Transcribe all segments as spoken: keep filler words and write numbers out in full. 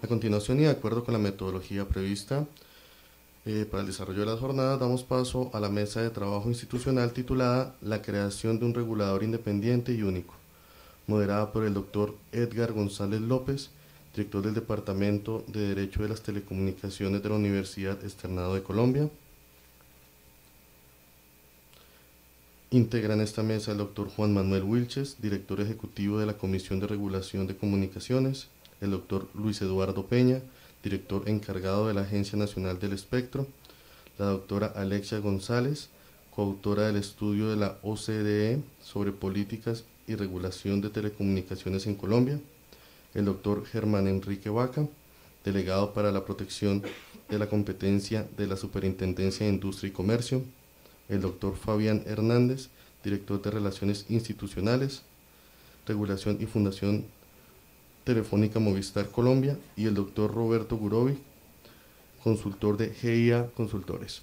A continuación y de acuerdo con la metodología prevista eh, para el desarrollo de las jornadas, damos paso a la mesa de trabajo institucional titulada La creación de un regulador independiente y único, moderada por el doctor Edgar González López, director del Departamento de Derecho de las Telecomunicaciones de la Universidad Externado de Colombia. Integran esta mesa el doctor Juan Manuel Wilches, director ejecutivo de la Comisión de Regulación de Comunicaciones, el doctor Luis Eduardo Peña, director encargado de la Agencia Nacional del Espectro, la doctora Alexia González, coautora del estudio de la O C D E sobre políticas y regulación de telecomunicaciones en Colombia, el doctor Germán Enrique Vaca, delegado para la protección de la competencia de la Superintendencia de Industria y Comercio, el doctor Fabián Hernández, director de Relaciones Institucionales, Regulación y Fundación Telefónica Movistar Colombia, y el doctor Roberto Gurovi, consultor de G I A Consultores.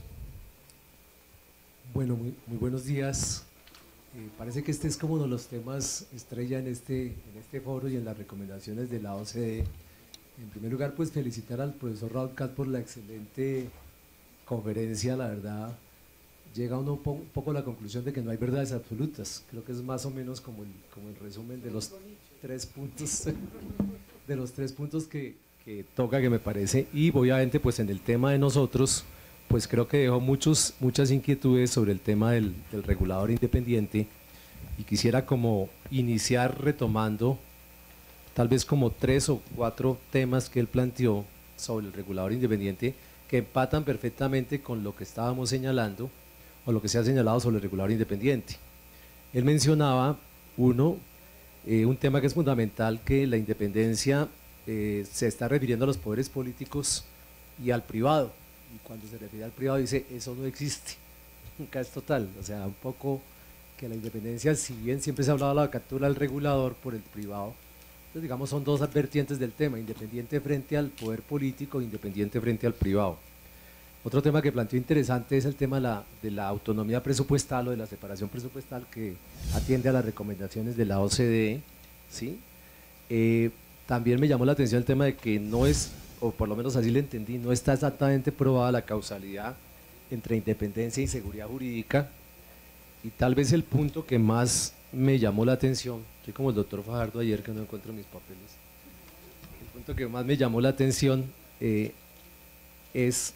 Bueno, muy, muy buenos días. Eh, parece que este es como uno de los temas estrella en este, en este foro y en las recomendaciones de la O C D E. En primer lugar, pues felicitar al profesor Raúl Katz por la excelente conferencia. La verdad, llega uno un, po un poco a la conclusión de que no hay verdades absolutas. Creo que es más o menos como el, como el resumen de los tres puntos, de los tres puntos que, que toca, que me parece. Y obviamente, pues en el tema de nosotros, pues creo que dejó muchos, muchas inquietudes sobre el tema del, del regulador independiente, y quisiera como iniciar retomando tal vez como tres o cuatro temas que él planteó sobre el regulador independiente, que empatan perfectamente con lo que estábamos señalando o lo que se ha señalado sobre el regulador independiente. Él mencionaba, uno, eh, un tema que es fundamental, que la independencia eh, se está refiriendo a los poderes políticos y al privado. Y cuando se refiere al privado dice, eso no existe, nunca es total. O sea, un poco que la independencia, si bien siempre se ha hablado de la captura del regulador por el privado, entonces digamos son dos vertientes del tema, independiente frente al poder político, independiente frente al privado. Otro tema que planteó interesante es el tema de la, de la autonomía presupuestal o de la separación presupuestal, que atiende a las recomendaciones de la O C D E, ¿sí? Eh, también me llamó la atención el tema de que no es, o por lo menos así le entendí, no está exactamente probada la causalidad entre independencia y seguridad jurídica. Y tal vez el punto que más me llamó la atención, soy como el doctor Fajardo ayer que no encuentro mis papeles, el punto que más me llamó la atención eh, es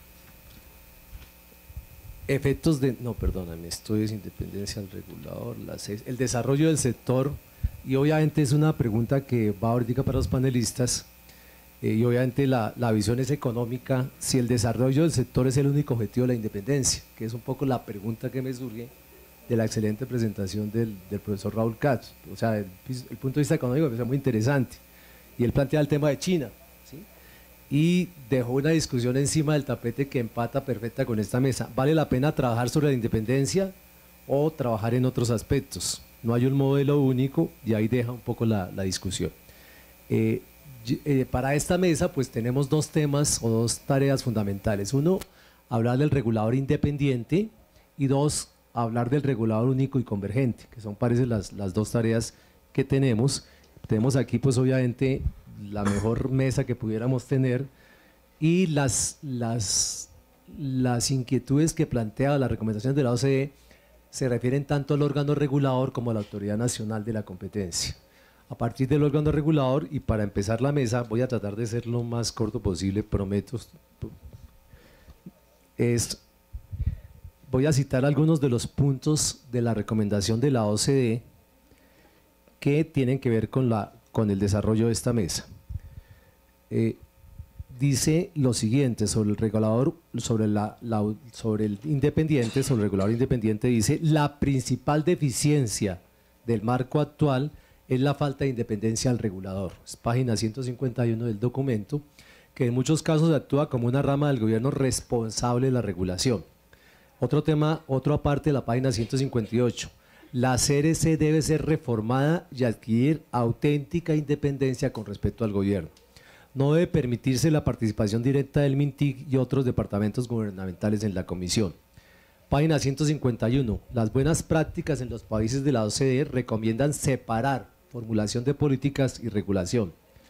efectos de, no perdóname, esto es independencia del regulador, la seis, el desarrollo del sector, y obviamente es una pregunta que va ahorita para los panelistas. Eh, y obviamente la, la visión es económica, si el desarrollo del sector es el único objetivo de la independencia, que es un poco la pregunta que me surge de la excelente presentación del, del profesor Raúl Katz. O sea, el, el punto de vista económico me parece muy interesante, y él plantea el tema de China, ¿sí? Y dejó una discusión encima del tapete que empata perfecta con esta mesa. ¿Vale la pena trabajar sobre la independencia o trabajar en otros aspectos? No hay un modelo único, y ahí deja un poco la, la discusión. Eh, Eh, para esta mesa pues tenemos dos temas o dos tareas fundamentales. Uno, hablar del regulador independiente, y dos, hablar del regulador único y convergente, que son parece las, las dos tareas que tenemos. Tenemos aquí pues obviamente la mejor mesa que pudiéramos tener, y las, las, las inquietudes que plantea las recomendaciones de la O C D E se refieren tanto al órgano regulador como a la Autoridad Nacional de la Competencia. A partir del órgano regulador, y para empezar la mesa, voy a tratar de ser lo más corto posible, prometo, es, voy a citar algunos de los puntos de la recomendación de la O C D E que tienen que ver con, la, con el desarrollo de esta mesa. Eh, dice lo siguiente sobre el regulador, sobre, la, la, sobre el independiente, sobre el regulador independiente, dice: la principal deficiencia del marco actual es la falta de independencia del regulador. Es página ciento cincuenta y uno del documento, que en muchos casos actúa como una rama del gobierno responsable de la regulación. Otro tema, otro aparte de la página ciento cincuenta y ocho, la C R C debe ser reformada y adquirir auténtica independencia con respecto al gobierno. No debe permitirse la participación directa del MINTIC y otros departamentos gubernamentales en la comisión. Página ciento cincuenta y uno, las buenas prácticas en los países de la O C D E recomiendan separar formulación de políticas y regulación.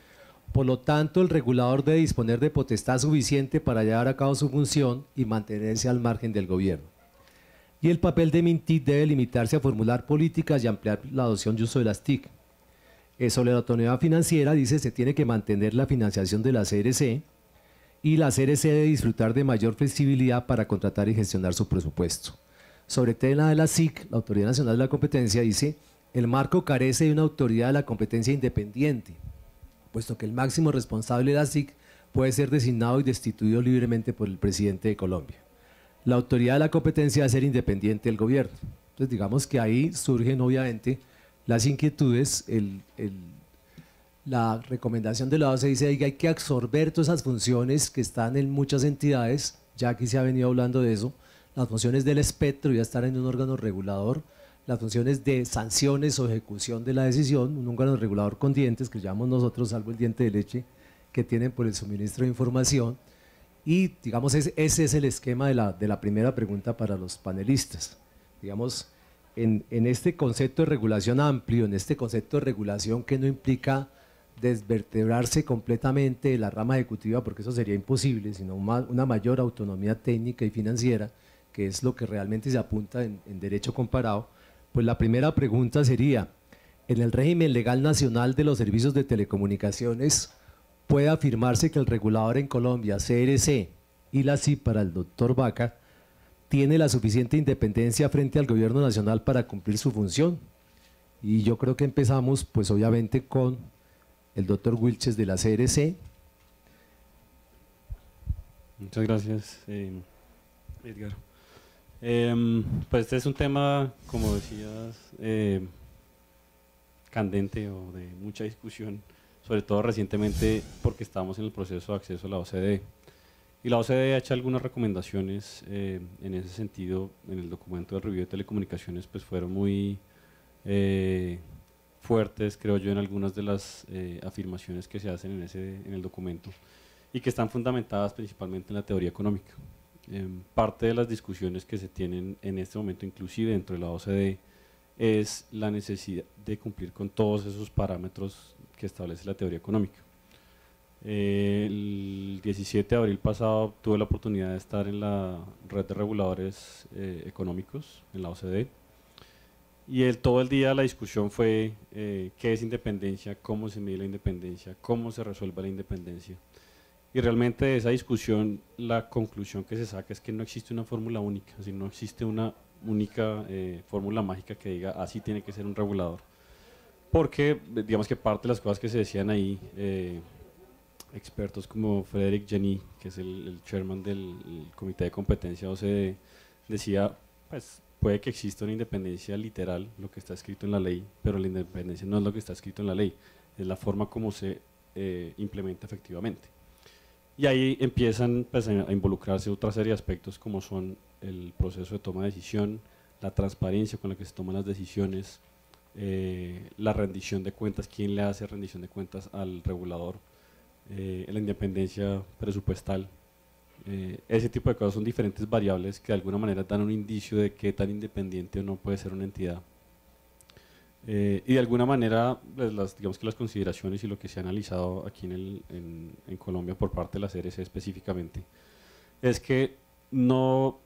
Por lo tanto, el regulador debe disponer de potestad suficiente para llevar a cabo su función y mantenerse al margen del gobierno. Y el papel de MINTIC debe limitarse a formular políticas y ampliar la adopción y uso de las T I C. Eh, sobre la autonomía financiera, dice, se tiene que mantener la financiación de la C R C y la C R C debe disfrutar de mayor flexibilidad para contratar y gestionar su presupuesto. Sobre el tema de la S I C, la Autoridad Nacional de la Competencia, dice, el marco carece de una autoridad de la competencia independiente, puesto que el máximo responsable de la S I C puede ser designado y destituido libremente por el presidente de Colombia. La autoridad de la competencia debe ser independiente del gobierno. Entonces, digamos que ahí surgen obviamente las inquietudes, el, el, la recomendación de la O C D E dice que hay que absorber todas esas funciones que están en muchas entidades, ya aquí se ha venido hablando de eso, las funciones del espectro ya están en un órgano regulador, las funciones de sanciones o ejecución de la decisión, un órgano regulador con dientes, que llamamos nosotros, salvo el diente de leche, que tienen por el suministro de información, y digamos ese, ese es el esquema de la, de la primera pregunta para los panelistas. Digamos, en, en este concepto de regulación amplio, en este concepto de regulación que no implica desvertebrarse completamente de la rama ejecutiva, porque eso sería imposible, sino una, una mayor autonomía técnica y financiera, que es lo que realmente se apunta en, en derecho comparado. Pues la primera pregunta sería, en el régimen legal nacional de los servicios de telecomunicaciones, ¿puede afirmarse que el regulador en Colombia, C R C y la S I P para el doctor Vaca, tiene la suficiente independencia frente al gobierno nacional para cumplir su función? Y yo creo que empezamos, pues obviamente, con el doctor Wilches de la C R C. Muchas gracias, eh, Edgar. Eh, pues este es un tema, como decías, eh, candente o de mucha discusión, sobre todo recientemente porque estamos en el proceso de acceso a la O C D E. Y la O C D E ha hecho algunas recomendaciones eh, en ese sentido. En el documento de review de telecomunicaciones pues fueron muy eh, fuertes, creo yo, en algunas de las eh, afirmaciones que se hacen en, ese, en el documento y que están fundamentadas principalmente en la teoría económica. Eh, parte de las discusiones que se tienen en este momento, inclusive dentro de la O C D E, es la necesidad de cumplir con todos esos parámetros que establece la teoría económica. Eh, el diecisiete de abril pasado tuve la oportunidad de estar en la red de reguladores eh, económicos, en la O C D E, y el, todo el día la discusión fue eh, qué es independencia, cómo se mide la independencia, cómo se resuelve la independencia. Y realmente de esa discusión la conclusión que se saca es que no existe una fórmula única, es decir, no existe una única eh, fórmula mágica que diga así tiene que ser un regulador. Porque digamos que parte de las cosas que se decían ahí, eh, expertos como Frédéric Geny, que es el, el chairman del Comité de Competencia O C D E, decía, pues puede que exista una independencia literal, lo que está escrito en la ley, pero la independencia no es lo que está escrito en la ley, es la forma como se eh, implementa efectivamente. Y ahí empiezan pues, a involucrarse otra serie de aspectos como son el proceso de toma de decisión, la transparencia con la que se toman las decisiones, eh, la rendición de cuentas, quién le hace rendición de cuentas al regulador, eh, la independencia presupuestal. Eh, ese tipo de cosas son diferentes variables que de alguna manera dan un indicio de qué tan independiente o no puede ser una entidad. Eh, y de alguna manera, pues, las, digamos que las consideraciones y lo que se ha analizado aquí en, el, en, en Colombia por parte de la C R C específicamente, es que no,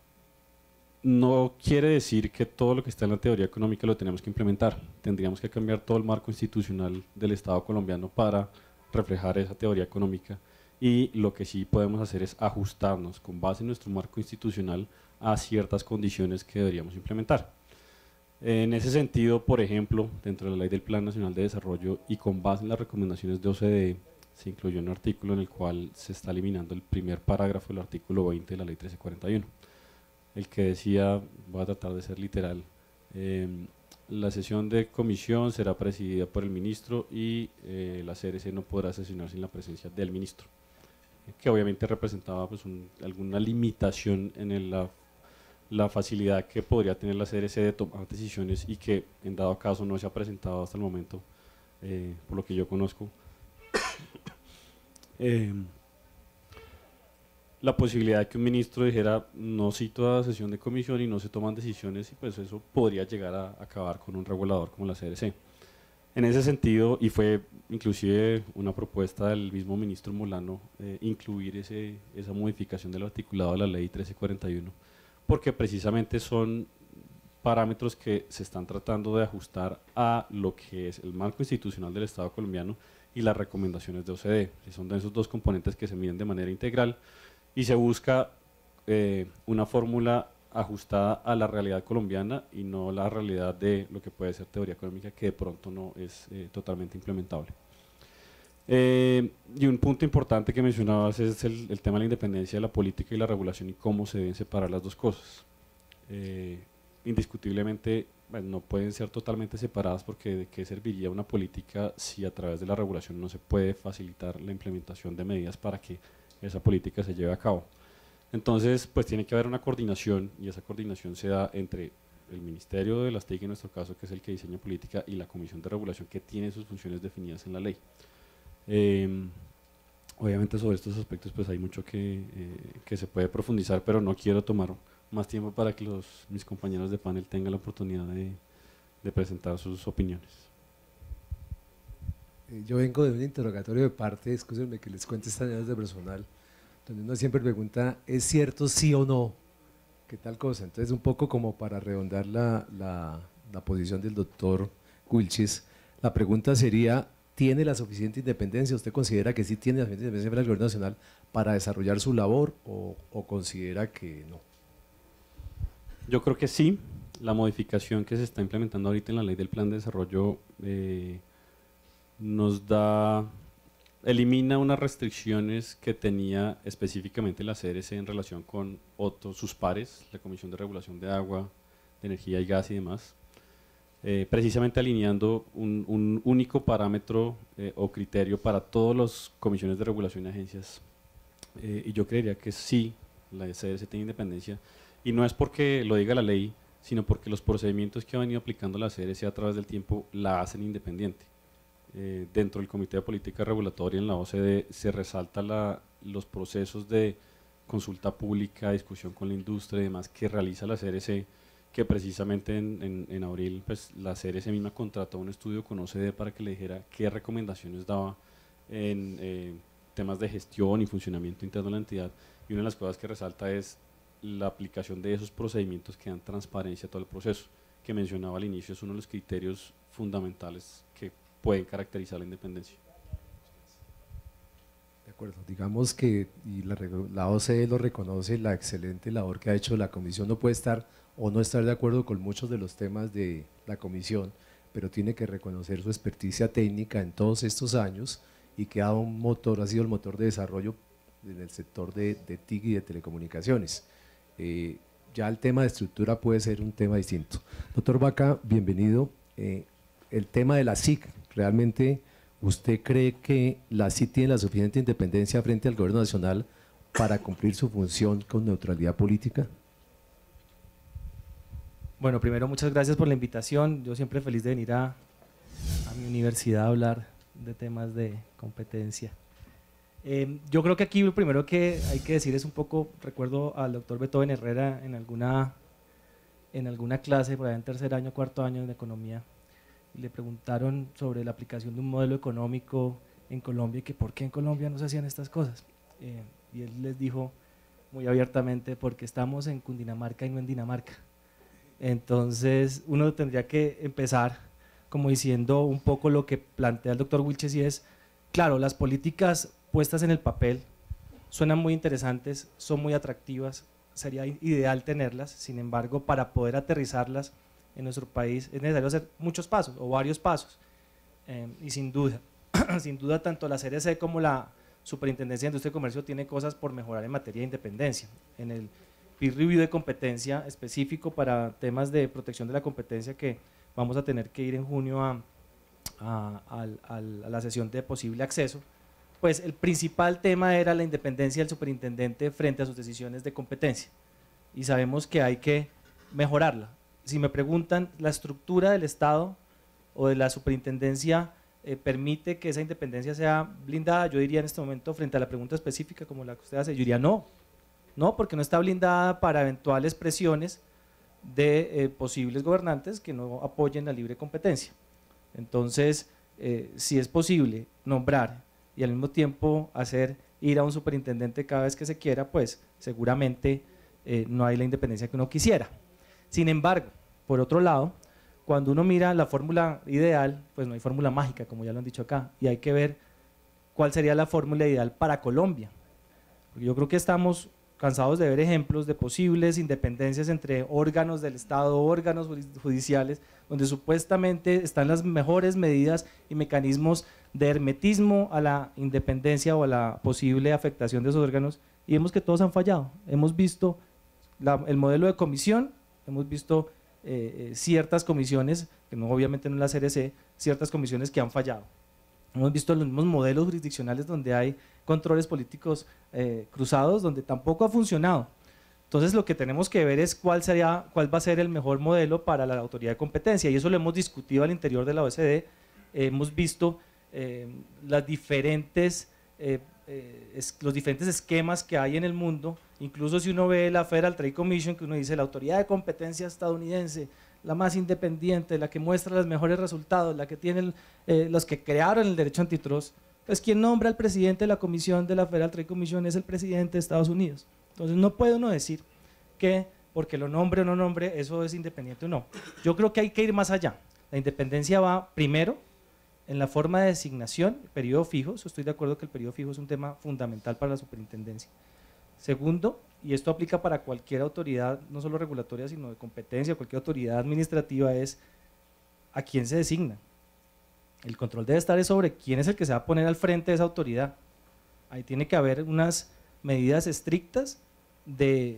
no quiere decir que todo lo que está en la teoría económica lo tenemos que implementar. Tendríamos que cambiar todo el marco institucional del Estado colombiano para reflejar esa teoría económica, y lo que sí podemos hacer es ajustarnos con base en nuestro marco institucional a ciertas condiciones que deberíamos implementar. En ese sentido, por ejemplo, dentro de la Ley del Plan Nacional de Desarrollo y con base en las recomendaciones de O C D E, se incluyó un artículo en el cual se está eliminando el primer parágrafo del artículo veinte de la Ley trece cuarenta y uno, el que decía, voy a tratar de ser literal, eh, la sesión de comisión será presidida por el ministro y eh, la C R C no podrá sesionar sin la presencia del ministro, que obviamente representaba pues, un, alguna limitación en el, la la facilidad que podría tener la C R C de tomar decisiones y que en dado caso no se ha presentado hasta el momento, eh, por lo que yo conozco. eh, la posibilidad de que un ministro dijera no cito a sesión de comisión y no se toman decisiones, y pues eso podría llegar a acabar con un regulador como la C R C. En ese sentido, y fue inclusive una propuesta del mismo ministro Molano, eh, incluir ese, esa modificación del articulado de la ley trece cuarenta y uno, porque precisamente son parámetros que se están tratando de ajustar a lo que es el marco institucional del Estado colombiano y las recomendaciones de O C D E. Son de esos dos componentes que se miden de manera integral y se busca eh, una fórmula ajustada a la realidad colombiana y no la realidad de lo que puede ser teoría económica, que de pronto no es eh, totalmente implementable. Eh, y un punto importante que mencionabas es el, el tema de la independencia de la política y la regulación y cómo se deben separar las dos cosas. Eh, indiscutiblemente bueno, no pueden ser totalmente separadas, porque de qué serviría una política si a través de la regulación no se puede facilitar la implementación de medidas para que esa política se lleve a cabo. Entonces, pues tiene que haber una coordinación, y esa coordinación se da entre el Ministerio de las T I C, en nuestro caso, que es el que diseña política, y la Comisión de Regulación, que tiene sus funciones definidas en la ley. Eh, obviamente sobre estos aspectos pues hay mucho que, eh, que se puede profundizar, pero no quiero tomar más tiempo para que los, mis compañeros de panel tengan la oportunidad de, de presentar sus opiniones. Yo vengo de un interrogatorio de parte, escúchenme que les cuente estas anécdotas de personal, donde uno siempre pregunta, ¿es cierto sí o no? ¿Qué tal cosa? Entonces, un poco como para redondar la, la, la posición del doctor Wilches, la pregunta sería, ¿tiene la suficiente independencia? ¿Usted considera que sí tiene la suficiente independencia para el gobierno nacional para desarrollar su labor o, o considera que no? Yo creo que sí. La modificación que se está implementando ahorita en la ley del plan de desarrollo eh, nos da, elimina unas restricciones que tenía específicamente la C R C en relación con otros, sus pares, la Comisión de Regulación de Agua, de Energía y Gas y demás, eh, precisamente alineando un, un único parámetro eh, o criterio para todas las comisiones de regulación y agencias. Eh, y yo creería que sí, la C R C tiene independencia, y no es porque lo diga la ley, sino porque los procedimientos que ha venido aplicando la C R C a través del tiempo la hacen independiente. Eh, dentro del Comité de Política Regulatoria en la O C D E se resalta la, los procesos de consulta pública, discusión con la industria y demás que realiza la C R C, que precisamente en, en, en abril pues, la C R C misma contrató un estudio con O C D E para que le dijera qué recomendaciones daba en eh, temas de gestión y funcionamiento interno de la entidad, y una de las cosas que resalta es la aplicación de esos procedimientos que dan transparencia a todo el proceso, que mencionaba al inicio, es uno de los criterios fundamentales que pueden caracterizar la independencia. De acuerdo, digamos que y la, la O C D E lo reconoce, la excelente labor que ha hecho la comisión. No puede estar o no estar de acuerdo con muchos de los temas de la comisión, pero tiene que reconocer su experticia técnica en todos estos años y que ha dado un motor, ha sido el motor de desarrollo en el sector de, de T I C y de telecomunicaciones. Eh, ya el tema de estructura puede ser un tema distinto. Doctor Vaca, bienvenido. Eh, el tema de la S I C, ¿realmente usted cree que la S I C tiene la suficiente independencia frente al gobierno nacional para cumplir su función con neutralidad política? Bueno, primero muchas gracias por la invitación. Yo siempre feliz de venir a, a mi universidad a hablar de temas de competencia. Eh, yo creo que aquí lo primero que hay que decir es un poco, recuerdo al doctor Beethoven Herrera en alguna, en alguna clase, por allá en tercer año, cuarto año de economía, y le preguntaron sobre la aplicación de un modelo económico en Colombia y que por qué en Colombia no se hacían estas cosas. Eh, y él les dijo muy abiertamente, porque estamos en Cundinamarca y no en Dinamarca. Entonces uno tendría que empezar como diciendo un poco lo que plantea el doctor Wilches, y es, claro, las políticas puestas en el papel suenan muy interesantes, son muy atractivas, sería ideal tenerlas. Sin embargo, para poder aterrizarlas en nuestro país es necesario hacer muchos pasos o varios pasos, eh, y sin duda, sin duda tanto la C R C como la Superintendencia de Industria y Comercio tiene cosas por mejorar en materia de independencia. En el peer review de competencia específico para temas de protección de la competencia que vamos a tener que ir en junio a, a, a, a la sesión de posible acceso, pues el principal tema era la independencia del superintendente frente a sus decisiones de competencia, y sabemos que hay que mejorarla. Si me preguntan, ¿la estructura del Estado o de la superintendencia eh, permite que esa independencia sea blindada? Yo diría en este momento, frente a la pregunta específica como la que usted hace, yo diría no, no, porque no está blindada para eventuales presiones de eh, posibles gobernantes que no apoyen la libre competencia. Entonces, eh, si es posible nombrar y al mismo tiempo hacer ir a un superintendente cada vez que se quiera, pues seguramente eh, no hay la independencia que uno quisiera. Sin embargo, por otro lado, cuando uno mira la fórmula ideal, pues no hay fórmula mágica, como ya lo han dicho acá, y hay que ver cuál sería la fórmula ideal para Colombia. Porque yo creo que estamos cansados de ver ejemplos de posibles independencias entre órganos del Estado, órganos judiciales, donde supuestamente están las mejores medidas y mecanismos de hermetismo a la independencia o a la posible afectación de esos órganos, y vemos que todos han fallado. Hemos visto la, el modelo de comisión, hemos visto eh, eh, ciertas comisiones, que no, obviamente no la C R C, ciertas comisiones que han fallado. Hemos visto los mismos modelos jurisdiccionales donde hay controles políticos eh, cruzados, donde tampoco ha funcionado. Entonces lo que tenemos que ver es cuál, sería, cuál va a ser el mejor modelo para la autoridad de competencia, y eso lo hemos discutido al interior de la O E C D. Eh, hemos visto eh, las diferentes, eh, eh, es, los diferentes esquemas que hay en el mundo. Incluso si uno ve la Federal Trade Commission, que uno dice la autoridad de competencia estadounidense, la más independiente, la que muestra los mejores resultados, la que tiene eh, los que crearon el derecho antitrust, pues quien nombra al presidente de la comisión de la Federal Trade Commission es el presidente de Estados Unidos. Entonces no puede uno decir que porque lo nombre o no nombre eso es independiente o no. Yo creo que hay que ir más allá. La independencia va primero en la forma de designación, periodo fijo. Yo estoy de acuerdo que el periodo fijo es un tema fundamental para la superintendencia. Segundo, y esto aplica para cualquier autoridad, no solo regulatoria, sino de competencia, cualquier autoridad administrativa, es a quién se designa. El control debe estar sobre quién es el que se va a poner al frente de esa autoridad. Ahí tiene que haber unas medidas estrictas de,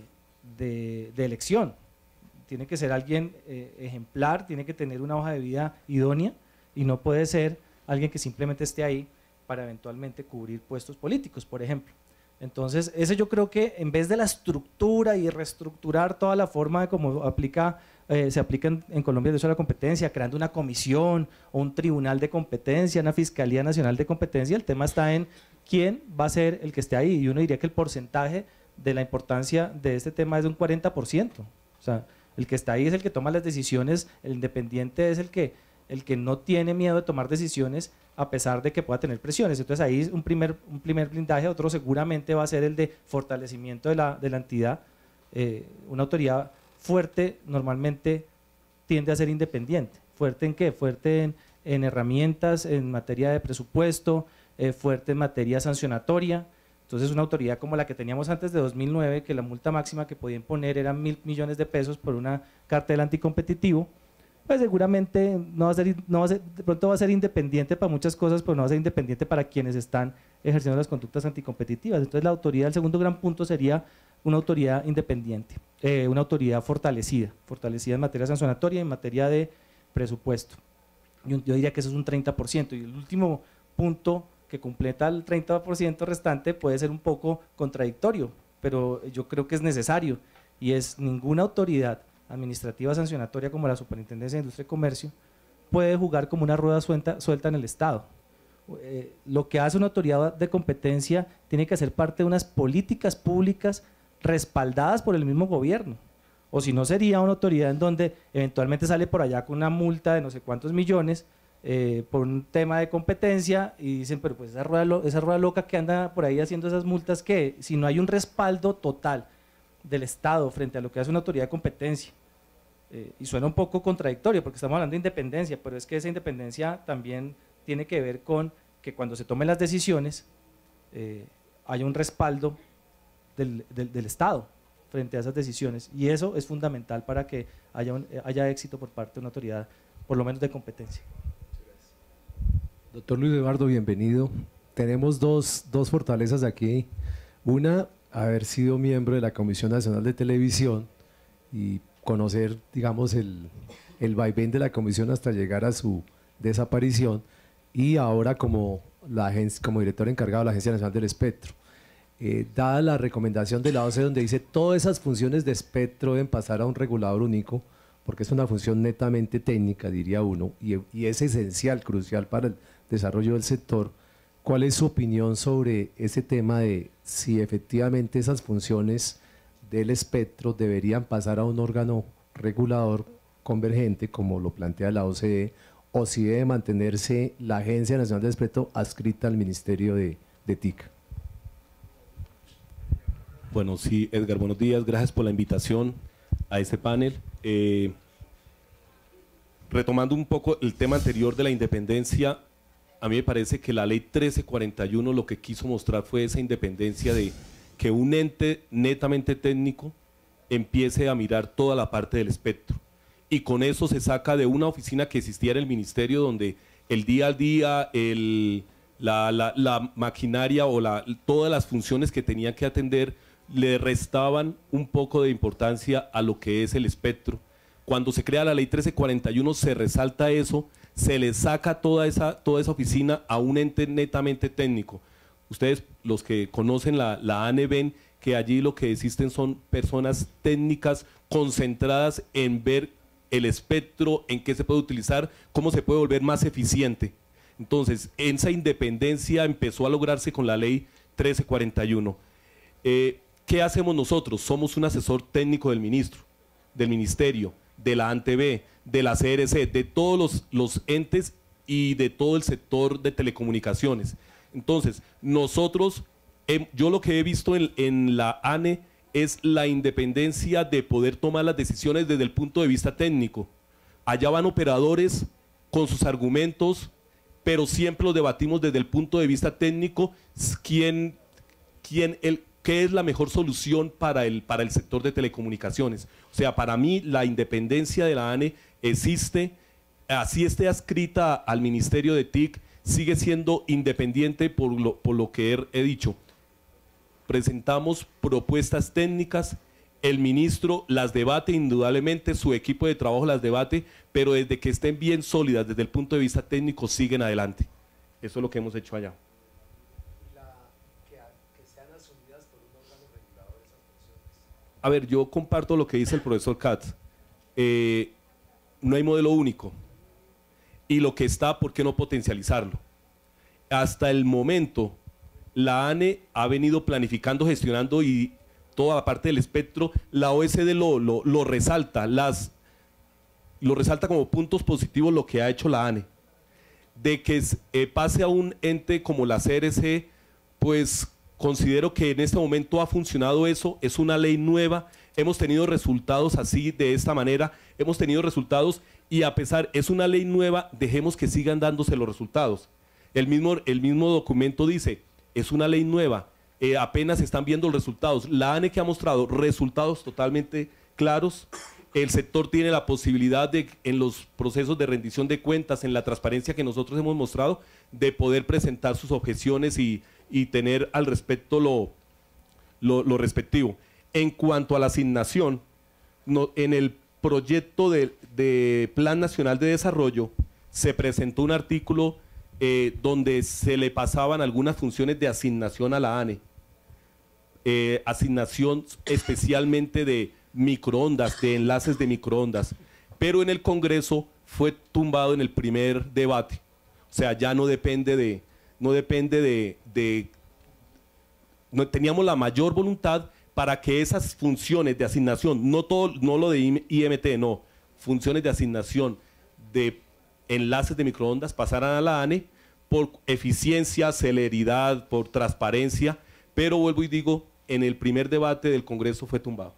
de, de elección. Tiene que ser alguien eh, ejemplar, tiene que tener una hoja de vida idónea, y no puede ser alguien que simplemente esté ahí para eventualmente cubrir puestos políticos, por ejemplo. Entonces, ese yo creo que en vez de la estructura y reestructurar toda la forma de cómo aplica, eh, se aplica en, en Colombia el derecho a la competencia, creando una comisión o un tribunal de competencia, una Fiscalía Nacional de Competencia, el tema está en quién va a ser el que esté ahí, y uno diría que el porcentaje de la importancia de este tema es de un cuarenta por ciento. O sea, el que está ahí es el que toma las decisiones, el independiente es el que, el que no tiene miedo de tomar decisiones a pesar de que pueda tener presiones. Entonces ahí un primer, un primer blindaje. Otro seguramente va a ser el de fortalecimiento de la, de la entidad. Eh, una autoridad fuerte normalmente tiende a ser independiente. ¿Fuerte en qué? Fuerte en, en herramientas, en materia de presupuesto, eh, fuerte en materia sancionatoria. Entonces una autoridad como la que teníamos antes de dos mil nueve, que la multa máxima que podía imponer eran mil millones de pesos por una cartel anticompetitivo, pues seguramente no va a ser, no va a ser, de pronto va a ser independiente para muchas cosas, pero no va a ser independiente para quienes están ejerciendo las conductas anticompetitivas. Entonces la autoridad, el segundo gran punto sería una autoridad independiente, eh, una autoridad fortalecida, fortalecida en materia sancionatoria y en materia de presupuesto. Yo, yo diría que eso es un treinta por ciento, y el último punto que completa el treinta por ciento restante puede ser un poco contradictorio, pero yo creo que es necesario, y es ninguna autoridad administrativa sancionatoria como la Superintendencia de Industria y Comercio puede jugar como una rueda suelta, suelta en el Estado. Eh, lo que hace una autoridad de competencia tiene que ser parte de unas políticas públicas respaldadas por el mismo gobierno, o si no sería una autoridad en donde eventualmente sale por allá con una multa de no sé cuántos millones eh, por un tema de competencia, y dicen, pero pues esa rueda, esa rueda loca que anda por ahí haciendo esas multas, que si no hay un respaldo total del Estado frente a lo que hace una autoridad de competencia. Eh, y suena un poco contradictorio porque estamos hablando de independencia, pero es que esa independencia también tiene que ver con que cuando se tomen las decisiones eh, haya un respaldo del, del, del Estado frente a esas decisiones, y eso es fundamental para que haya, un, haya éxito por parte de una autoridad, por lo menos de competencia. Doctor Luis Eduardo, bienvenido. Tenemos dos, dos fortalezas aquí. Una, haber sido miembro de la Comisión Nacional de Televisión y conocer, digamos, el, el vaivén de la comisión hasta llegar a su desaparición, y ahora como, la agencia, como director encargado de la Agencia Nacional del Espectro. Eh, dada la recomendación de la O C E, donde dice todas esas funciones de espectro deben pasar a un regulador único, porque es una función netamente técnica, diría uno, y, y es esencial, crucial para el desarrollo del sector. ¿Cuál es su opinión sobre ese tema de si efectivamente esas funciones del espectro deberían pasar a un órgano regulador convergente, como lo plantea la O C E, o si debe mantenerse la Agencia Nacional del Espectro adscrita al Ministerio de, de T I C. Bueno, sí, Edgar, buenos días, gracias por la invitación a este panel. Eh, retomando un poco el tema anterior de la independencia, a mí me parece que la ley trece cuarenta y uno lo que quiso mostrar fue esa independencia de que un ente netamente técnico empiece a mirar toda la parte del espectro. Y con eso se saca de una oficina que existía en el ministerio donde el día al día, el, la, la, la maquinaria o la, todas las funciones que tenían que atender le restaban un poco de importancia a lo que es el espectro. Cuando se crea la ley trece cuarenta y uno se resalta eso, se le saca toda esa, toda esa oficina a un ente netamente técnico. Ustedes, los que conocen la, la A N E, ven que allí lo que existen son personas técnicas concentradas en ver el espectro, en qué se puede utilizar, cómo se puede volver más eficiente. Entonces, esa independencia empezó a lograrse con la ley trece cuarenta y uno. Eh, ¿Qué hacemos nosotros? Somos un asesor técnico del ministro, del ministerio, de la A N T V, de la C R C, de todos los, los entes y de todo el sector de telecomunicaciones. Entonces, nosotros, eh, yo lo que he visto en, en la A N E es la independencia de poder tomar las decisiones desde el punto de vista técnico. Allá van operadores con sus argumentos, pero siempre los debatimos desde el punto de vista técnico, quién, quién el, qué es la mejor solución para el, para el sector de telecomunicaciones. O sea, para mí la independencia de la A N E existe, así esté adscrita al Ministerio de T I C, sigue siendo independiente por lo, por lo que he, he dicho. Presentamos propuestas técnicas, el ministro las debate, indudablemente su equipo de trabajo las debate, pero desde que estén bien sólidas desde el punto de vista técnico siguen adelante. Eso es lo que hemos hecho allá. A ver, yo comparto lo que dice el profesor Katz. Eh, no hay modelo único. Y lo que está, ¿por qué no potencializarlo? Hasta el momento, la A N E ha venido planificando, gestionando y toda la parte del espectro. La O S D lo, lo, lo resalta, las, lo resalta como puntos positivos lo que ha hecho la A N E. De que eh, pase a un ente como la C R C, pues considero que en este momento ha funcionado eso, es una ley nueva, hemos tenido resultados así, de esta manera, hemos tenido resultados y a pesar, es una ley nueva, dejemos que sigan dándose los resultados. El mismo, el mismo documento dice, es una ley nueva, eh, apenas están viendo los resultados. La A N E que ha mostrado resultados totalmente claros, el sector tiene la posibilidad de, en los procesos de rendición de cuentas, en la transparencia que nosotros hemos mostrado, de poder presentar sus objeciones y, y tener al respecto lo, lo, lo respectivo. En cuanto a la asignación, no, en el proyecto de, de Plan Nacional de Desarrollo se presentó un artículo eh, donde se le pasaban algunas funciones de asignación a la A N E, eh, asignación especialmente de microondas, de enlaces de microondas, pero en el Congreso fue tumbado en el primer debate. O sea, ya no depende de, no depende de, de no, teníamos la mayor voluntad para que esas funciones de asignación, no todo, no lo de I M T, no, funciones de asignación de enlaces de microondas pasaran a la A N E por eficiencia, celeridad, por transparencia, pero vuelvo y digo, en el primer debate del Congreso fue tumbado.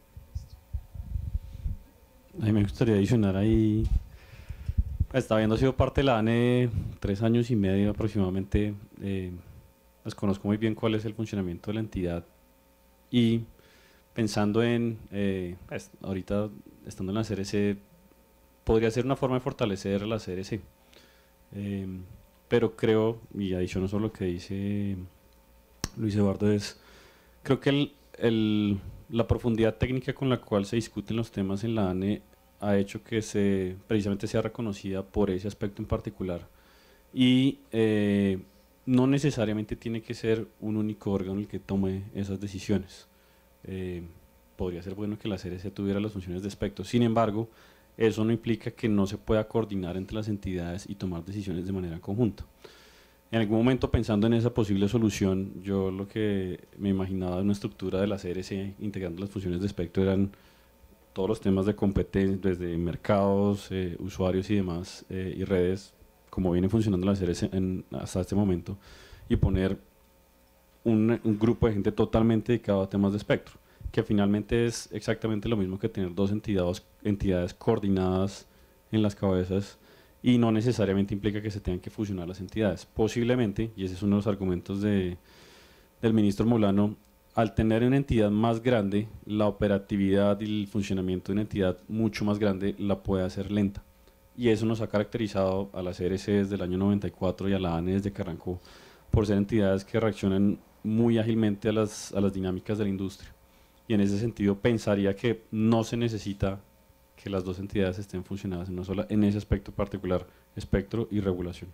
A mí me gustaría adicionar ahí, está habiendo sido parte de la A N E tres años y medio aproximadamente, eh, pues conozco muy bien cuál es el funcionamiento de la entidad y pensando en, eh, pues ahorita estando en la C R C, podría ser una forma de fortalecer la C R C, eh, pero creo, y adiciono solo lo que dice Luis Eduardo, es, creo que el, el la profundidad técnica con la cual se discuten los temas en la A N E ha hecho que se, precisamente sea reconocida por ese aspecto en particular y eh, no necesariamente tiene que ser un único órgano el que tome esas decisiones. Eh, podría ser bueno que la C R C tuviera las funciones de espectro, sin embargo eso no implica que no se pueda coordinar entre las entidades y tomar decisiones de manera conjunta. En algún momento, pensando en esa posible solución, yo lo que me imaginaba de una estructura de la C R C integrando las funciones de espectro eran todos los temas de competencia, desde mercados, eh, usuarios y demás, eh, y redes, como vienen funcionando las series en, hasta este momento, y poner un, un grupo de gente totalmente dedicado a temas de espectro, que finalmente es exactamente lo mismo que tener dos entidades, entidades coordinadas en las cabezas, y no necesariamente implica que se tengan que fusionar las entidades. Posiblemente, y ese es uno de los argumentos de, del ministro Molano, al tener una entidad más grande, la operatividad y el funcionamiento de una entidad mucho más grande la puede hacer lenta. Y eso nos ha caracterizado a las C R C desde el año noventa y cuatro y a la A N E desde que arrancó, por ser entidades que reaccionan muy ágilmente a las, a las dinámicas de la industria. Y en ese sentido pensaría que no se necesita que las dos entidades estén funcionadas en una sola, en ese aspecto particular, espectro y regulación.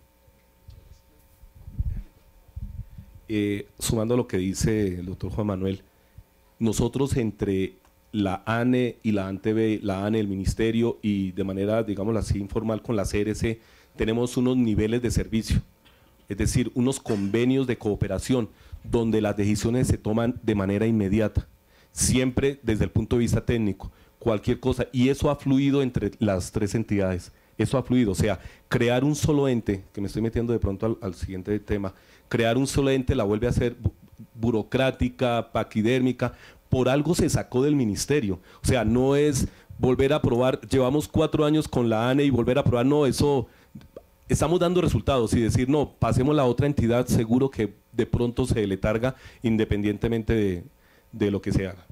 Eh, sumando a lo que dice el doctor Juan Manuel, nosotros entre la A N E y la ANTV, la A N E, el Ministerio y de manera, digamos así, informal con la C R C, tenemos unos niveles de servicio, es decir, unos convenios de cooperación donde las decisiones se toman de manera inmediata, siempre desde el punto de vista técnico, cualquier cosa, y eso ha fluido entre las tres entidades, eso ha fluido, o sea, crear un solo ente, que me estoy metiendo de pronto al, al siguiente tema, crear un solo ente la vuelve a ser bu burocrática, paquidérmica, por algo se sacó del ministerio, o sea, no es volver a aprobar, llevamos cuatro años con la A N E y volver a aprobar, no, eso, estamos dando resultados y decir, no, pasemos a la otra entidad, seguro que de pronto se letarga independientemente de, de lo que se haga.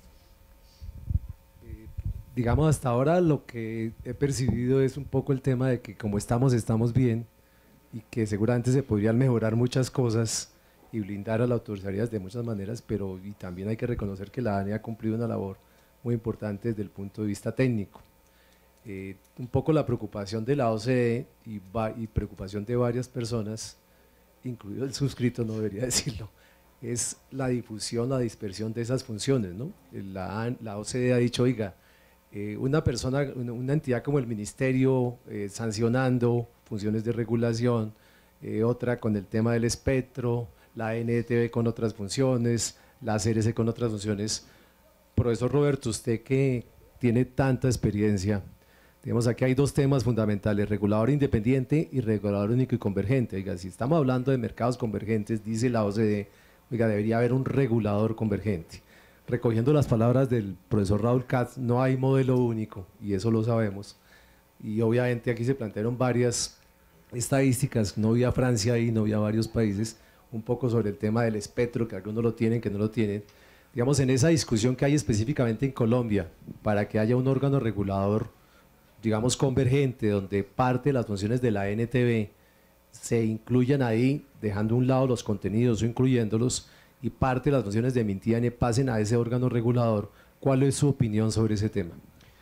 Digamos, hasta ahora lo que he percibido es un poco el tema de que como estamos, estamos bien y que seguramente se podrían mejorar muchas cosas y blindar a las autoridades de muchas maneras, pero y también hay que reconocer que la A N E ha cumplido una labor muy importante desde el punto de vista técnico. Eh, un poco la preocupación de la O C D y, y preocupación de varias personas, incluido el suscrito, no debería decirlo, es la difusión, la dispersión de esas funciones, ¿no? La, la O C D ha dicho, oiga, Eh, una persona, una, una entidad como el Ministerio eh, sancionando funciones de regulación, eh, otra con el tema del espectro, la N T V con otras funciones, la C R C con otras funciones. Profesor Roberto, usted que tiene tanta experiencia, digamos, aquí hay dos temas fundamentales, regulador independiente y regulador único y convergente. Oiga, si estamos hablando de mercados convergentes, dice la O C D, oiga, debería haber un regulador convergente. Recogiendo las palabras del profesor Raúl Katz, no hay modelo único, y eso lo sabemos. Y obviamente aquí se plantearon varias estadísticas, no había Francia ahí, no había varios países, un poco sobre el tema del espectro, que algunos lo tienen, que no lo tienen. Digamos, en esa discusión que hay específicamente en Colombia, para que haya un órgano regulador, digamos, convergente, donde parte de las funciones de la N T V se incluyan ahí, dejando a un lado los contenidos o incluyéndolos, y parte de las funciones de Mintiane pasen a ese órgano regulador. ¿Cuál es su opinión sobre ese tema?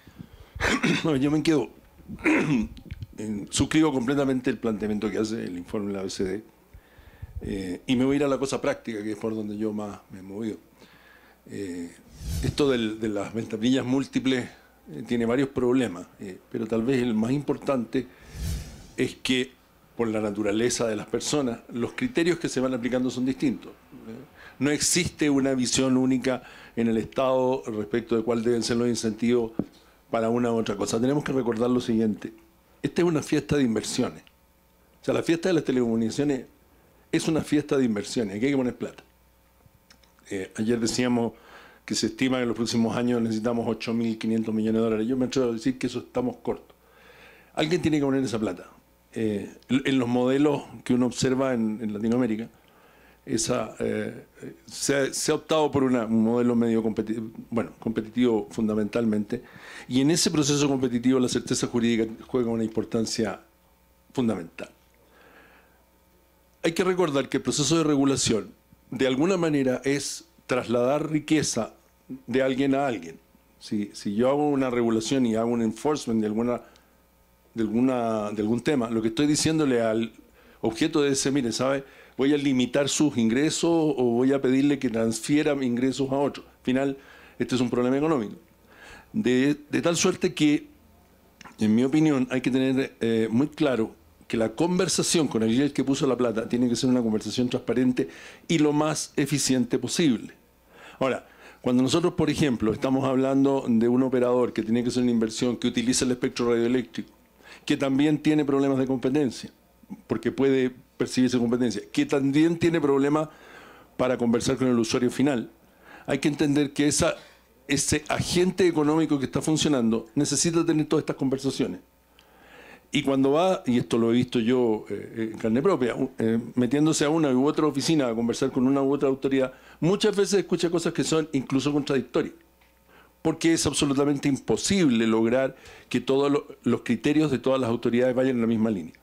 No, yo me quedo, suscribo completamente el planteamiento que hace el informe de la O C D, eh, y me voy a ir a la cosa práctica, que es por donde yo más me he movido. Eh, esto del, de las ventanillas múltiples eh, tiene varios problemas, eh, pero tal vez el más importante es que, por la naturaleza de las personas, los criterios que se van aplicando son distintos. No existe una visión única en el Estado respecto de cuál deben ser los incentivos para una u otra cosa. Tenemos que recordar lo siguiente: esta es una fiesta de inversiones. O sea, la fiesta de las telecomunicaciones es una fiesta de inversiones, aquí hay que poner plata. Eh, ayer decíamos que se estima que en los próximos años necesitamos ocho mil quinientos millones de dólares. Yo me atrevo a decir que eso estamos cortos. Alguien tiene que poner esa plata. Eh, en los modelos que uno observa en, en Latinoamérica, esa, eh, se, ha, se ha optado por una, un modelo medio competitivo, bueno, competitivo fundamentalmente, y en ese proceso competitivo la certeza jurídica juega una importancia fundamental. Hay que recordar que el proceso de regulación de alguna manera es trasladar riqueza de alguien a alguien. Si, si yo hago una regulación y hago un enforcement de alguna De, alguna, de algún tema, lo que estoy diciéndole al objeto de ese, mire, ¿sabe? Voy a limitar sus ingresos o voy a pedirle que transfiera ingresos a otro. Al final, este es un problema económico. De, de tal suerte que, en mi opinión, hay que tener eh, muy claro que la conversación con el que puso la plata tiene que ser una conversación transparente y lo más eficiente posible. Ahora, Cuando nosotros, por ejemplo, estamos hablando de un operador que tiene que hacer una inversión que utiliza el espectro radioeléctrico, que también tiene problemas de competencia, porque puede percibirse competencia, que también tiene problemas para conversar con el usuario final, hay que entender que esa, ese agente económico que está funcionando necesita tener todas estas conversaciones. Y cuando va, y esto lo he visto yo eh, en carne propia, eh, metiéndose a una u otra oficina a conversar con una u otra autoridad, muchas veces escucha cosas que son incluso contradictorias, porque es absolutamente imposible lograr que todos lo, los criterios de todas las autoridades vayan en la misma línea.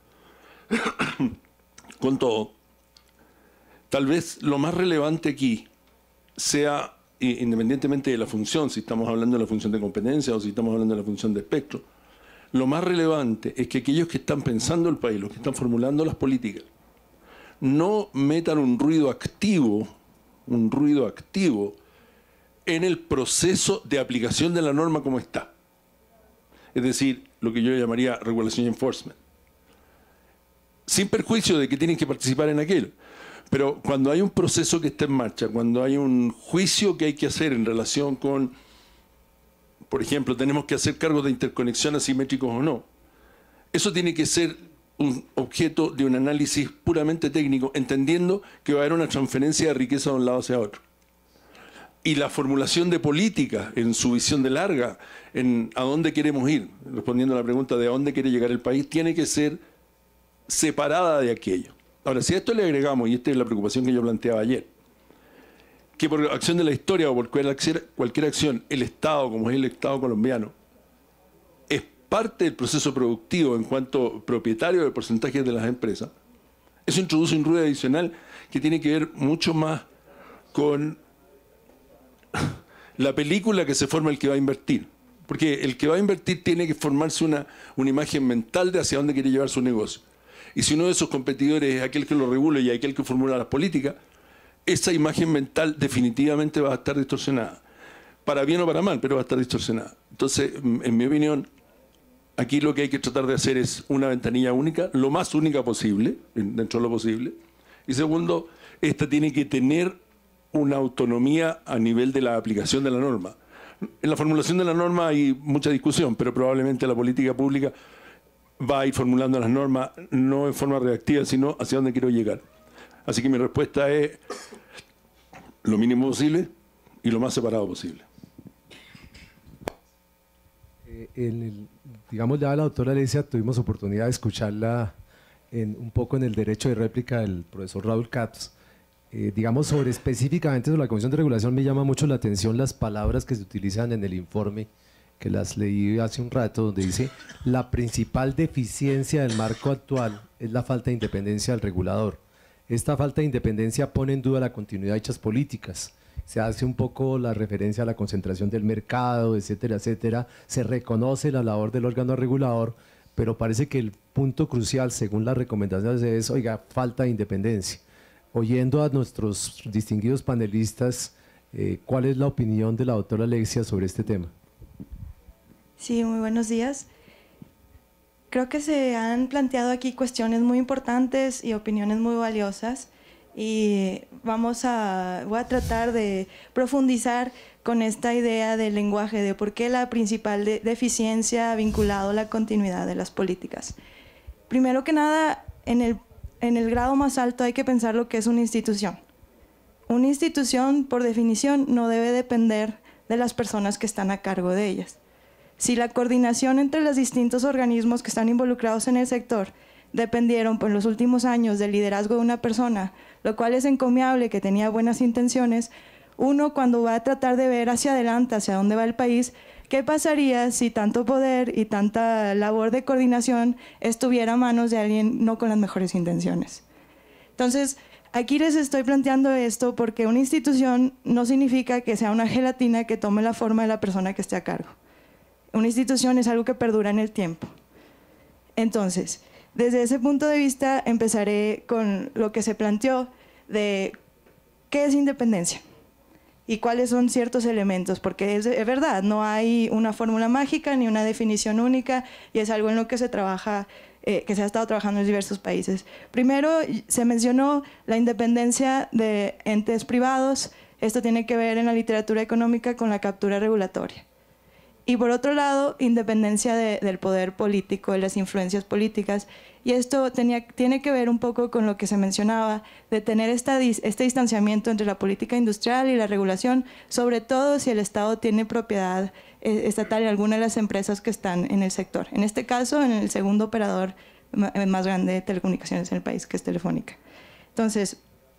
Con todo, tal vez lo más relevante aquí sea, independientemente de la función, si estamos hablando de la función de competencia o si estamos hablando de la función de espectro, lo más relevante es que aquellos que están pensando el país, los que están formulando las políticas, no metan un ruido activo, un ruido activo en el proceso de aplicación de la norma como está. Es decir, lo que yo llamaría regulación y enforcement. Sin perjuicio de que tienen que participar en aquello. Pero cuando hay un proceso que está en marcha, cuando hay un juicio que hay que hacer en relación con, por ejemplo, tenemos que hacer cargos de interconexión asimétricos o no, eso tiene que ser un objeto de un análisis puramente técnico, entendiendo que va a haber una transferencia de riqueza de un lado hacia otro. Y la formulación de política en su visión de larga, en a dónde queremos ir, respondiendo a la pregunta de a dónde quiere llegar el país, tiene que ser separada de aquello. Ahora, si a esto le agregamos, y esta es la preocupación que yo planteaba ayer, que por acción de la historia o por cualquier acción, el Estado, como es el Estado colombiano, es parte del proceso productivo en cuanto propietario del porcentaje de las empresas, eso introduce un ruido adicional que tiene que ver mucho más con la película que se forma el que va a invertir. Porque el que va a invertir tiene que formarse una, una imagen mental de hacia dónde quiere llevar su negocio. Y si uno de esos competidores es aquel que lo regula y aquel que formula las políticas, esa imagen mental definitivamente va a estar distorsionada. Para bien o para mal, pero va a estar distorsionada. Entonces, en mi opinión, aquí lo que hay que tratar de hacer es una ventanilla única, lo más única posible, dentro de lo posible. Y segundo, esta tiene que tener una autonomía a nivel de la aplicación de la norma. En la formulación de la norma hay mucha discusión, pero probablemente la política pública va a ir formulando las normas no en forma reactiva, sino hacia dónde quiero llegar. Así que mi respuesta es lo mínimo posible y lo más separado posible. Eh, en el, digamos, ya la doctora Alesia tuvimos oportunidad de escucharla en, un poco en el derecho de réplica del profesor Raúl Katz. Eh, digamos, sobre específicamente sobre la Comisión de Regulación me llama mucho la atención las palabras que se utilizan en el informe, que las leí hace un rato, donde dice la principal deficiencia del marco actual es la falta de independencia del regulador. Esta falta de independencia pone en duda la continuidad de dichas políticas. Se hace un poco la referencia a la concentración del mercado, etcétera, etcétera. Se reconoce la labor del órgano regulador, pero parece que el punto crucial, según las recomendaciones, es, oiga, falta de independencia. Oyendo a nuestros distinguidos panelistas, eh, ¿cuál es la opinión de la doctora Alexia sobre este tema? Sí, muy buenos días. Creo que se han planteado aquí cuestiones muy importantes y opiniones muy valiosas y vamos a, voy a tratar de profundizar con esta idea del lenguaje, de por qué la principal de, deficiencia ha vinculado a la continuidad de las políticas. Primero que nada, en el, en el grado más alto hay que pensar lo que es una institución. Una institución, por definición, no debe depender de las personas que están a cargo de ellas. Si la coordinación entre los distintos organismos que están involucrados en el sector dependieron por los últimos años del liderazgo de una persona, lo cual es encomiable, que tenía buenas intenciones, uno cuando va a tratar de ver hacia adelante, hacia dónde va el país, ¿qué pasaría si tanto poder y tanta labor de coordinación estuviera a manos de alguien no con las mejores intenciones? Entonces, aquí les estoy planteando esto porque una institución no significa que sea una gelatina que tome la forma de la persona que esté a cargo. Una institución es algo que perdura en el tiempo. Entonces, desde ese punto de vista empezaré con lo que se planteó de qué es independencia y cuáles son ciertos elementos, porque es, es verdad, no hay una fórmula mágica ni una definición única y es algo en lo que se trabaja, eh, que se ha estado trabajando en diversos países. Primero, se mencionó la independencia de entes privados Esto tiene que ver en la literatura económica con la captura regulatoria. Y por otro lado, independencia de, del poder político, de las influencias políticas. Y esto tenía, tiene que ver un poco con lo que se mencionaba, de tener esta, este distanciamiento entre la política industrial y la regulación, sobre todo si el Estado tiene propiedad eh, estatal en alguna de las empresas que están en el sector. En este caso, en el segundo operador más grande de telecomunicaciones en el país, que es Telefónica. Entonces,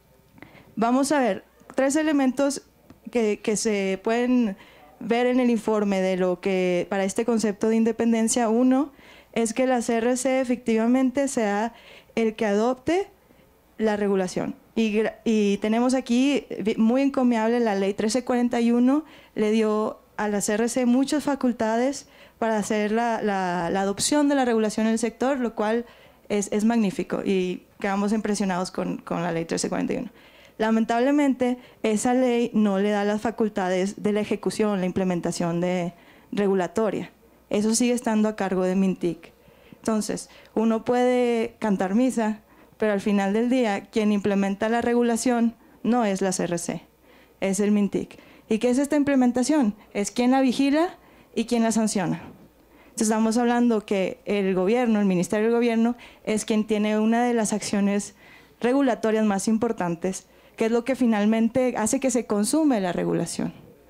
vamos a ver tres elementos que, que se pueden ver en el informe de lo que para este concepto de independencia. Uno es que la C R C efectivamente sea el que adopte la regulación. Y, y tenemos aquí muy encomiable la ley trece cuarenta y uno, le dio a la C R C muchas facultades para hacer la, la, la adopción de la regulación en el sector, lo cual es, es magnífico y quedamos impresionados con, con la ley trece cuarenta y uno. Lamentablemente, esa ley no le da las facultades de la ejecución, la implementación de regulatoria. Eso sigue estando a cargo de MINTIC. Entonces, uno puede cantar misa, pero al final del día, quien implementa la regulación no es la C R C, es el MINTIC. ¿Y qué es esta implementación? Es quien la vigila y quien la sanciona. Entonces, estamos hablando que el gobierno, el Ministerio del Gobierno, es quien tiene una de las acciones regulatorias más importantes, que es lo que finalmente hace que se consume la regulación.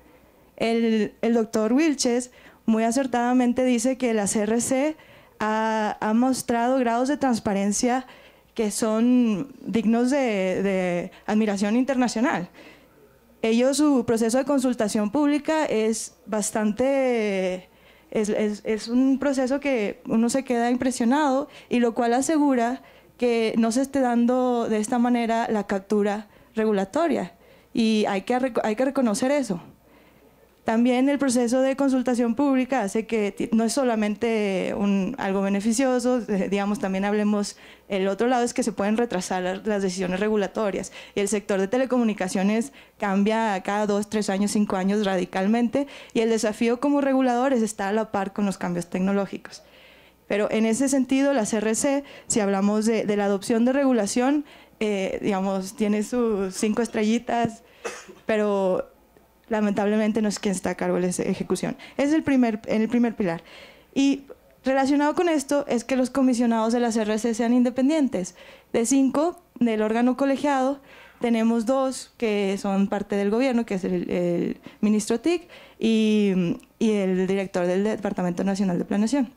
El, el doctor Wilches muy acertadamente dice que la C R C ha, ha mostrado grados de transparencia que son dignos de, de admiración internacional. Ellos, su proceso de consultación pública es bastante, es, es, es un proceso que uno se queda impresionado y lo cual asegura que no se esté dando de esta manera la captura regulatoria y hay que, hay que reconocer eso. También el proceso de consultación pública hace que no es solamente un, algo beneficioso, digamos, también hablemos, el otro lado es que se pueden retrasar las, las decisiones regulatorias y el sector de telecomunicaciones cambia cada dos, tres años, cinco años radicalmente y el desafío como regulador es estar a la par con los cambios tecnológicos. Pero en ese sentido, la C R C, si hablamos de, de la adopción de regulación, eh, digamos, tiene sus cinco estrellitas, pero lamentablemente no es quien está a cargo de la ejecución. Es el primer, el primer pilar. Y relacionado con esto es que los comisionados de la C R C sean independientes. De cinco del órgano colegiado, tenemos dos que son parte del gobierno, que es el, el ministro T I C y, y el director del Departamento Nacional de Planeación.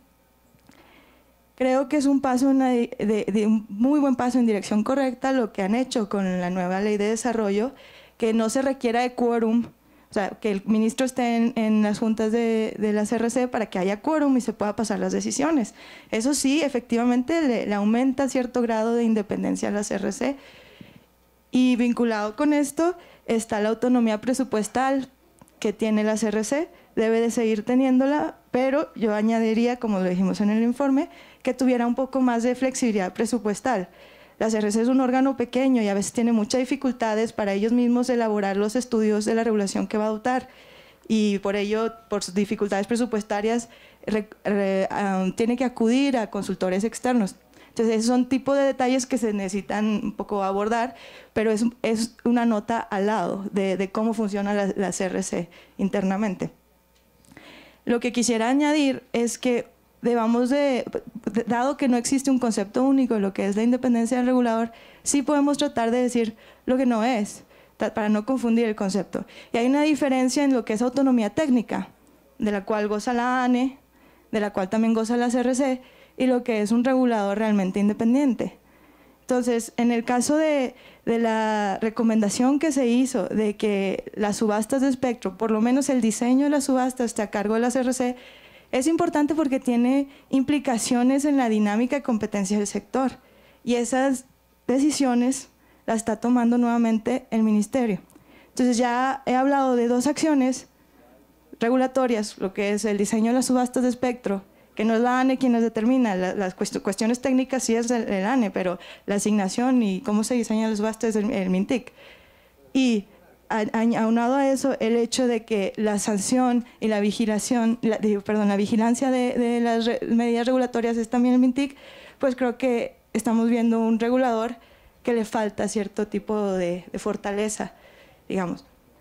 Creo que es un paso, una, de, de, de un muy buen paso en dirección correcta lo que han hecho con la nueva ley de desarrollo, que no se requiera de quórum, o sea, que el ministro esté en, en las juntas de, de la C R C para que haya quórum y se pueda pasar las decisiones. Eso sí, efectivamente, le, le aumenta cierto grado de independencia a la C R C. Y vinculado con esto está la autonomía presupuestal que tiene la C R C, debe de seguir teniéndola, pero yo añadiría, como lo dijimos en el informe, que tuviera un poco más de flexibilidad presupuestal. La C R C es un órgano pequeño y a veces tiene muchas dificultades para ellos mismos elaborar los estudios de la regulación que va a adoptar y por ello, por sus dificultades presupuestarias, re, re, um, tiene que acudir a consultores externos. Entonces, esos son tipos de detalles que se necesitan un poco abordar, pero es, es una nota al lado de, de cómo funciona la, la C R C internamente. Lo que quisiera añadir es que debamos de, dado que no existe un concepto único de lo que es la independencia del regulador, sí podemos tratar de decir lo que no es, para no confundir el concepto. Y hay una diferencia en lo que es autonomía técnica, de la cual goza la A N E, de la cual también goza la C R C, y lo que es un regulador realmente independiente. Entonces, en el caso de, de la recomendación que se hizo de que las subastas de espectro, por lo menos el diseño de las subastas esté a cargo de la C R C, es importante porque tiene implicaciones en la dinámica de competencia del sector y esas decisiones las está tomando nuevamente el Ministerio. Entonces ya he hablado de dos acciones regulatorias, lo que es el diseño de las subastas de espectro, que no es la A N E quien las determina, la, las cuestiones técnicas sí es el, el A N E, pero la asignación y cómo se diseñan las subastas es el, el MINTIC. Y aunado a eso, el hecho de que la sanción y la vigilación, la, perdón, la vigilancia de, de las re, medidas regulatorias es también el MINTIC, pues creo que estamos viendo un regulador que le falta cierto tipo de, de fortaleza, digamos.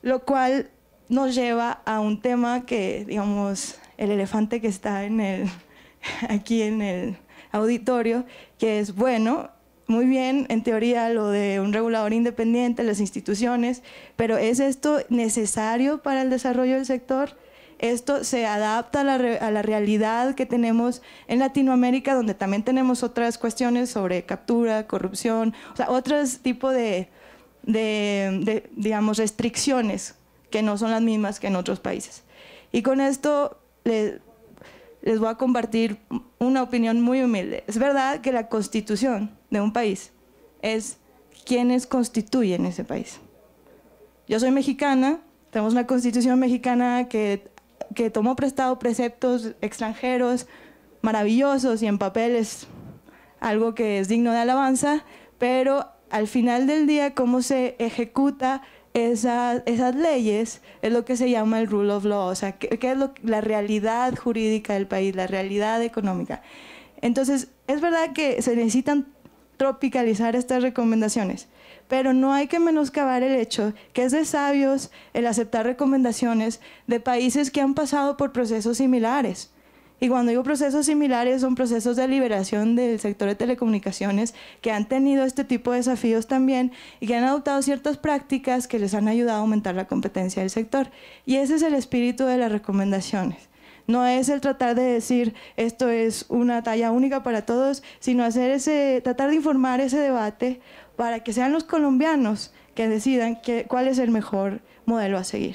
lo cual nos lleva a un tema que, digamos, el elefante que está en el, aquí en el auditorio, que es, bueno, muy bien, en teoría, lo de un regulador independiente, las instituciones, pero ¿es esto necesario para el desarrollo del sector? ¿Esto se adapta a la, a la realidad que tenemos en Latinoamérica, donde también tenemos otras cuestiones sobre captura, corrupción, o sea, otros tipos de, de, de, digamos, restricciones que no son las mismas que en otros países? Y con esto les, les voy a compartir una opinión muy humilde. Es verdad que la constitución de un país es quienes constituyen ese país. Yo soy mexicana, tenemos una constitución mexicana que, que tomó prestado preceptos extranjeros maravillosos y en papel es algo que es digno de alabanza, pero al final del día cómo se ejecuta esa, esas leyes es lo que se llama el rule of law, o sea, qué, qué es lo, la realidad jurídica del país, la realidad económica. Entonces, es verdad que se necesitan tropicalizar estas recomendaciones, pero no hay que menoscabar el hecho que es de sabios el aceptar recomendaciones de países que han pasado por procesos similares. Y cuando digo procesos similares, son procesos de liberación del sector de telecomunicaciones que han tenido este tipo de desafíos también y que han adoptado ciertas prácticas que les han ayudado a aumentar la competencia del sector. Y ese es el espíritu de las recomendaciones. No es el tratar de decir esto es una talla única para todos, sino hacer ese, tratar de informar ese debate para que sean los colombianos que decidan que, cuál es el mejor modelo a seguir.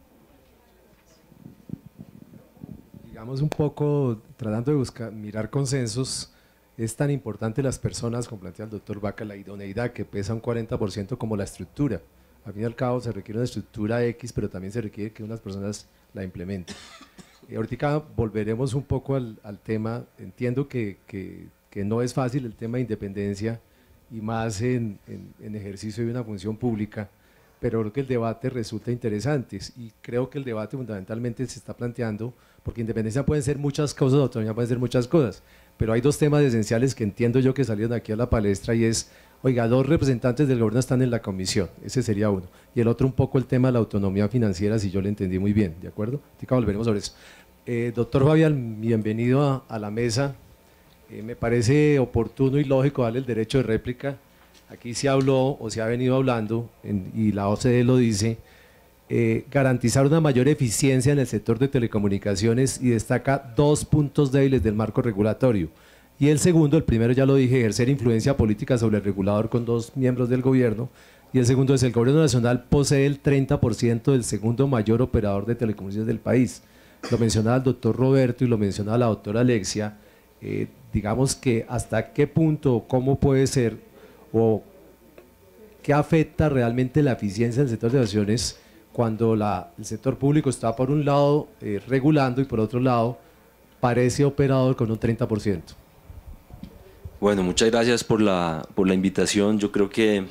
Digamos un poco, tratando de buscar, mirar consensos, es tan importante las personas, como plantea el doctor Vaca, la idoneidad que pesa un cuarenta por ciento como la estructura. Al fin y al cabo se requiere una estructura X, pero también se requiere que unas personas la implementen. Y ahorita volveremos un poco al, al tema, entiendo que, que, que no es fácil el tema de independencia y más en, en, en ejercicio de una función pública, pero creo que el debate resulta interesante y creo que el debate fundamentalmente se está planteando, porque independencia pueden ser muchas cosas, autonomía pueden ser muchas cosas, pero hay dos temas esenciales que entiendo yo que salieron aquí a la palestra y es, oiga, dos representantes del gobierno están en la comisión, ese sería uno, y el otro un poco el tema de la autonomía financiera, si yo lo entendí muy bien, ¿de acuerdo? Ahorita volveremos sobre eso. Eh, doctor Fabián, bienvenido a, a la mesa. Eh, me parece oportuno y lógico darle el derecho de réplica. Aquí se habló o se ha venido hablando, en, y la O C D E lo dice, eh, garantizar una mayor eficiencia en el sector de telecomunicaciones y destaca dos puntos débiles del marco regulatorio. Y el segundo, el primero ya lo dije, ejercer influencia política sobre el regulador con dos miembros del gobierno. Y el segundo es el gobierno nacional posee el treinta por ciento del segundo mayor operador de telecomunicaciones del país. Lo mencionaba el doctor Roberto y lo mencionaba la doctora Alexia, eh, digamos que hasta qué punto, cómo puede ser o qué afecta realmente la eficiencia del sector de acciones cuando la, el sector público está por un lado eh, regulando y por otro lado parece operador con un treinta por ciento. Bueno, muchas gracias por la, por la invitación. Yo creo que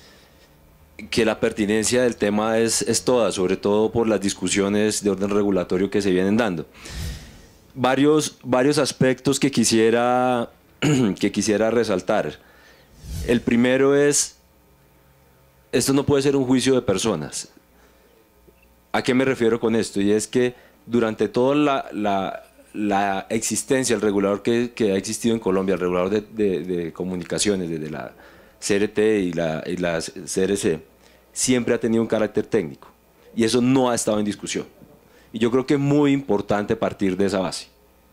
que la pertinencia del tema es, es toda, sobre todo por las discusiones de orden regulatorio que se vienen dando. Varios, varios aspectos que quisiera, que quisiera resaltar. El primero es, esto no puede ser un juicio de personas. ¿A qué me refiero con esto? Y es que durante toda la, la, la existencia, el regulador que, que ha existido en Colombia, el regulador de, de, de comunicaciones, desde la C R T y la, y la C R C, siempre ha tenido un carácter técnico y eso no ha estado en discusión. Y yo creo que es muy importante partir de esa base.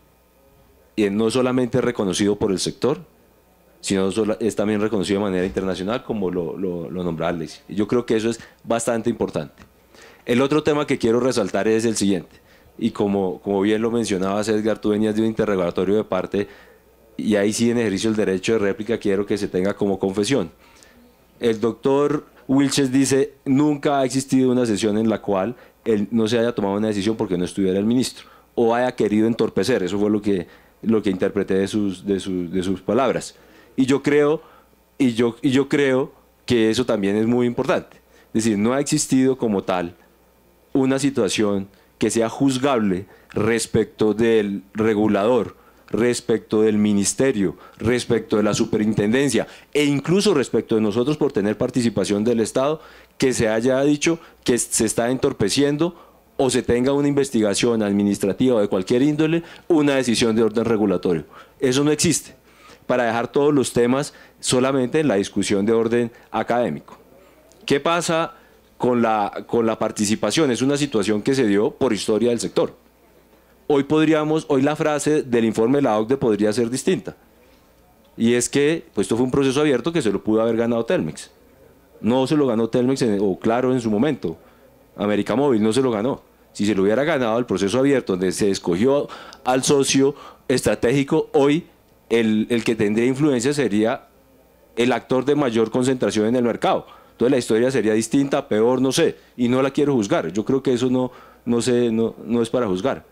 Y no solamente es reconocido por el sector, sino es también reconocido de manera internacional, como lo, lo, lo nombraba Alex. Y yo creo que eso es bastante importante. El otro tema que quiero resaltar es el siguiente, y como, como bien lo mencionabas, Edgar, tú venías de un interrogatorio de parte, y ahí sí en ejercicio del derecho de réplica quiero que se tenga como confesión. El doctor Wilches dice, nunca ha existido una sesión en la cual él no se haya tomado una decisión porque no estuviera el ministro, o haya querido entorpecer, eso fue lo que, lo que interpreté de sus, de, sus, de sus palabras. Y yo creo, y yo, y yo creo que eso también es muy importante. Es decir, no ha existido como tal una situación que sea juzgable respecto del regulador, respecto del ministerio, respecto de la superintendencia e incluso respecto de nosotros por tener participación del Estado, que se haya dicho que se está entorpeciendo o se tenga una investigación administrativa o de cualquier índole, una decisión de orden regulatorio. Eso no existe, para dejar todos los temas solamente en la discusión de orden académico. ¿Qué pasa con la, con la participación? Es una situación que se dio por historia del sector. Hoy podríamos, hoy la frase del informe de la OCDE podría ser distinta. Y es que pues esto fue un proceso abierto que se lo pudo haber ganado Telmex. No se lo ganó Telmex, en, o Claro en su momento. América Móvil no se lo ganó. Si se lo hubiera ganado el proceso abierto donde se escogió al socio estratégico, hoy el, el que tendría influencia sería el actor de mayor concentración en el mercado. Entonces la historia sería distinta, peor, no sé, y no la quiero juzgar. Yo creo que eso no, no, sé, no, no es para juzgar.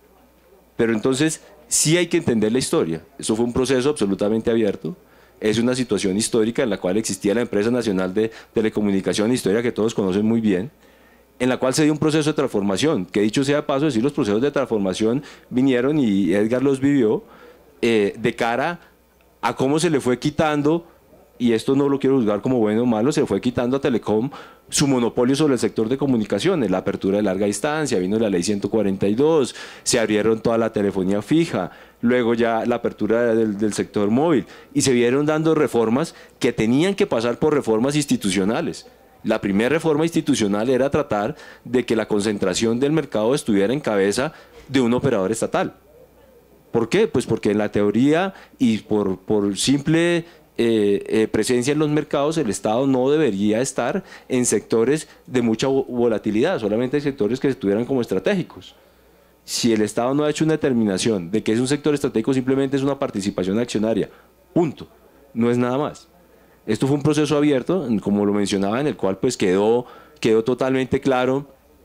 Pero entonces sí hay que entender la historia. Eso fue un proceso absolutamente abierto. Es una situación histórica en la cual existía la Empresa Nacional de Telecomunicación, historia que todos conocen muy bien, en la cual se dio un proceso de transformación, que dicho sea de paso, decir, los procesos de transformación vinieron y Edgar los vivió eh, de cara a cómo se le fue quitando, y esto no lo quiero juzgar como bueno o malo, se fue quitando a Telecom su monopolio sobre el sector de comunicaciones, la apertura de larga distancia, vino la ley ciento cuarenta y dos, se abrieron toda la telefonía fija, luego ya la apertura del, del sector móvil, y se vieron dando reformas que tenían que pasar por reformas institucionales. La primera reforma institucional era tratar de que la concentración del mercado estuviera en cabeza de un operador estatal. ¿Por qué? Pues porque en la teoría y por, por simple eh, eh, presencia en los mercados, el Estado no debería estar en sectores de mucha volatilidad, solamente en sectores que estuvieran como estratégicos. Si el Estado no ha hecho una determinación de que es un sector estratégico, simplemente es una participación accionaria, punto, no es nada más. Esto fue un proceso abierto, como lo mencionaba, en el cual pues quedó, quedó totalmente claro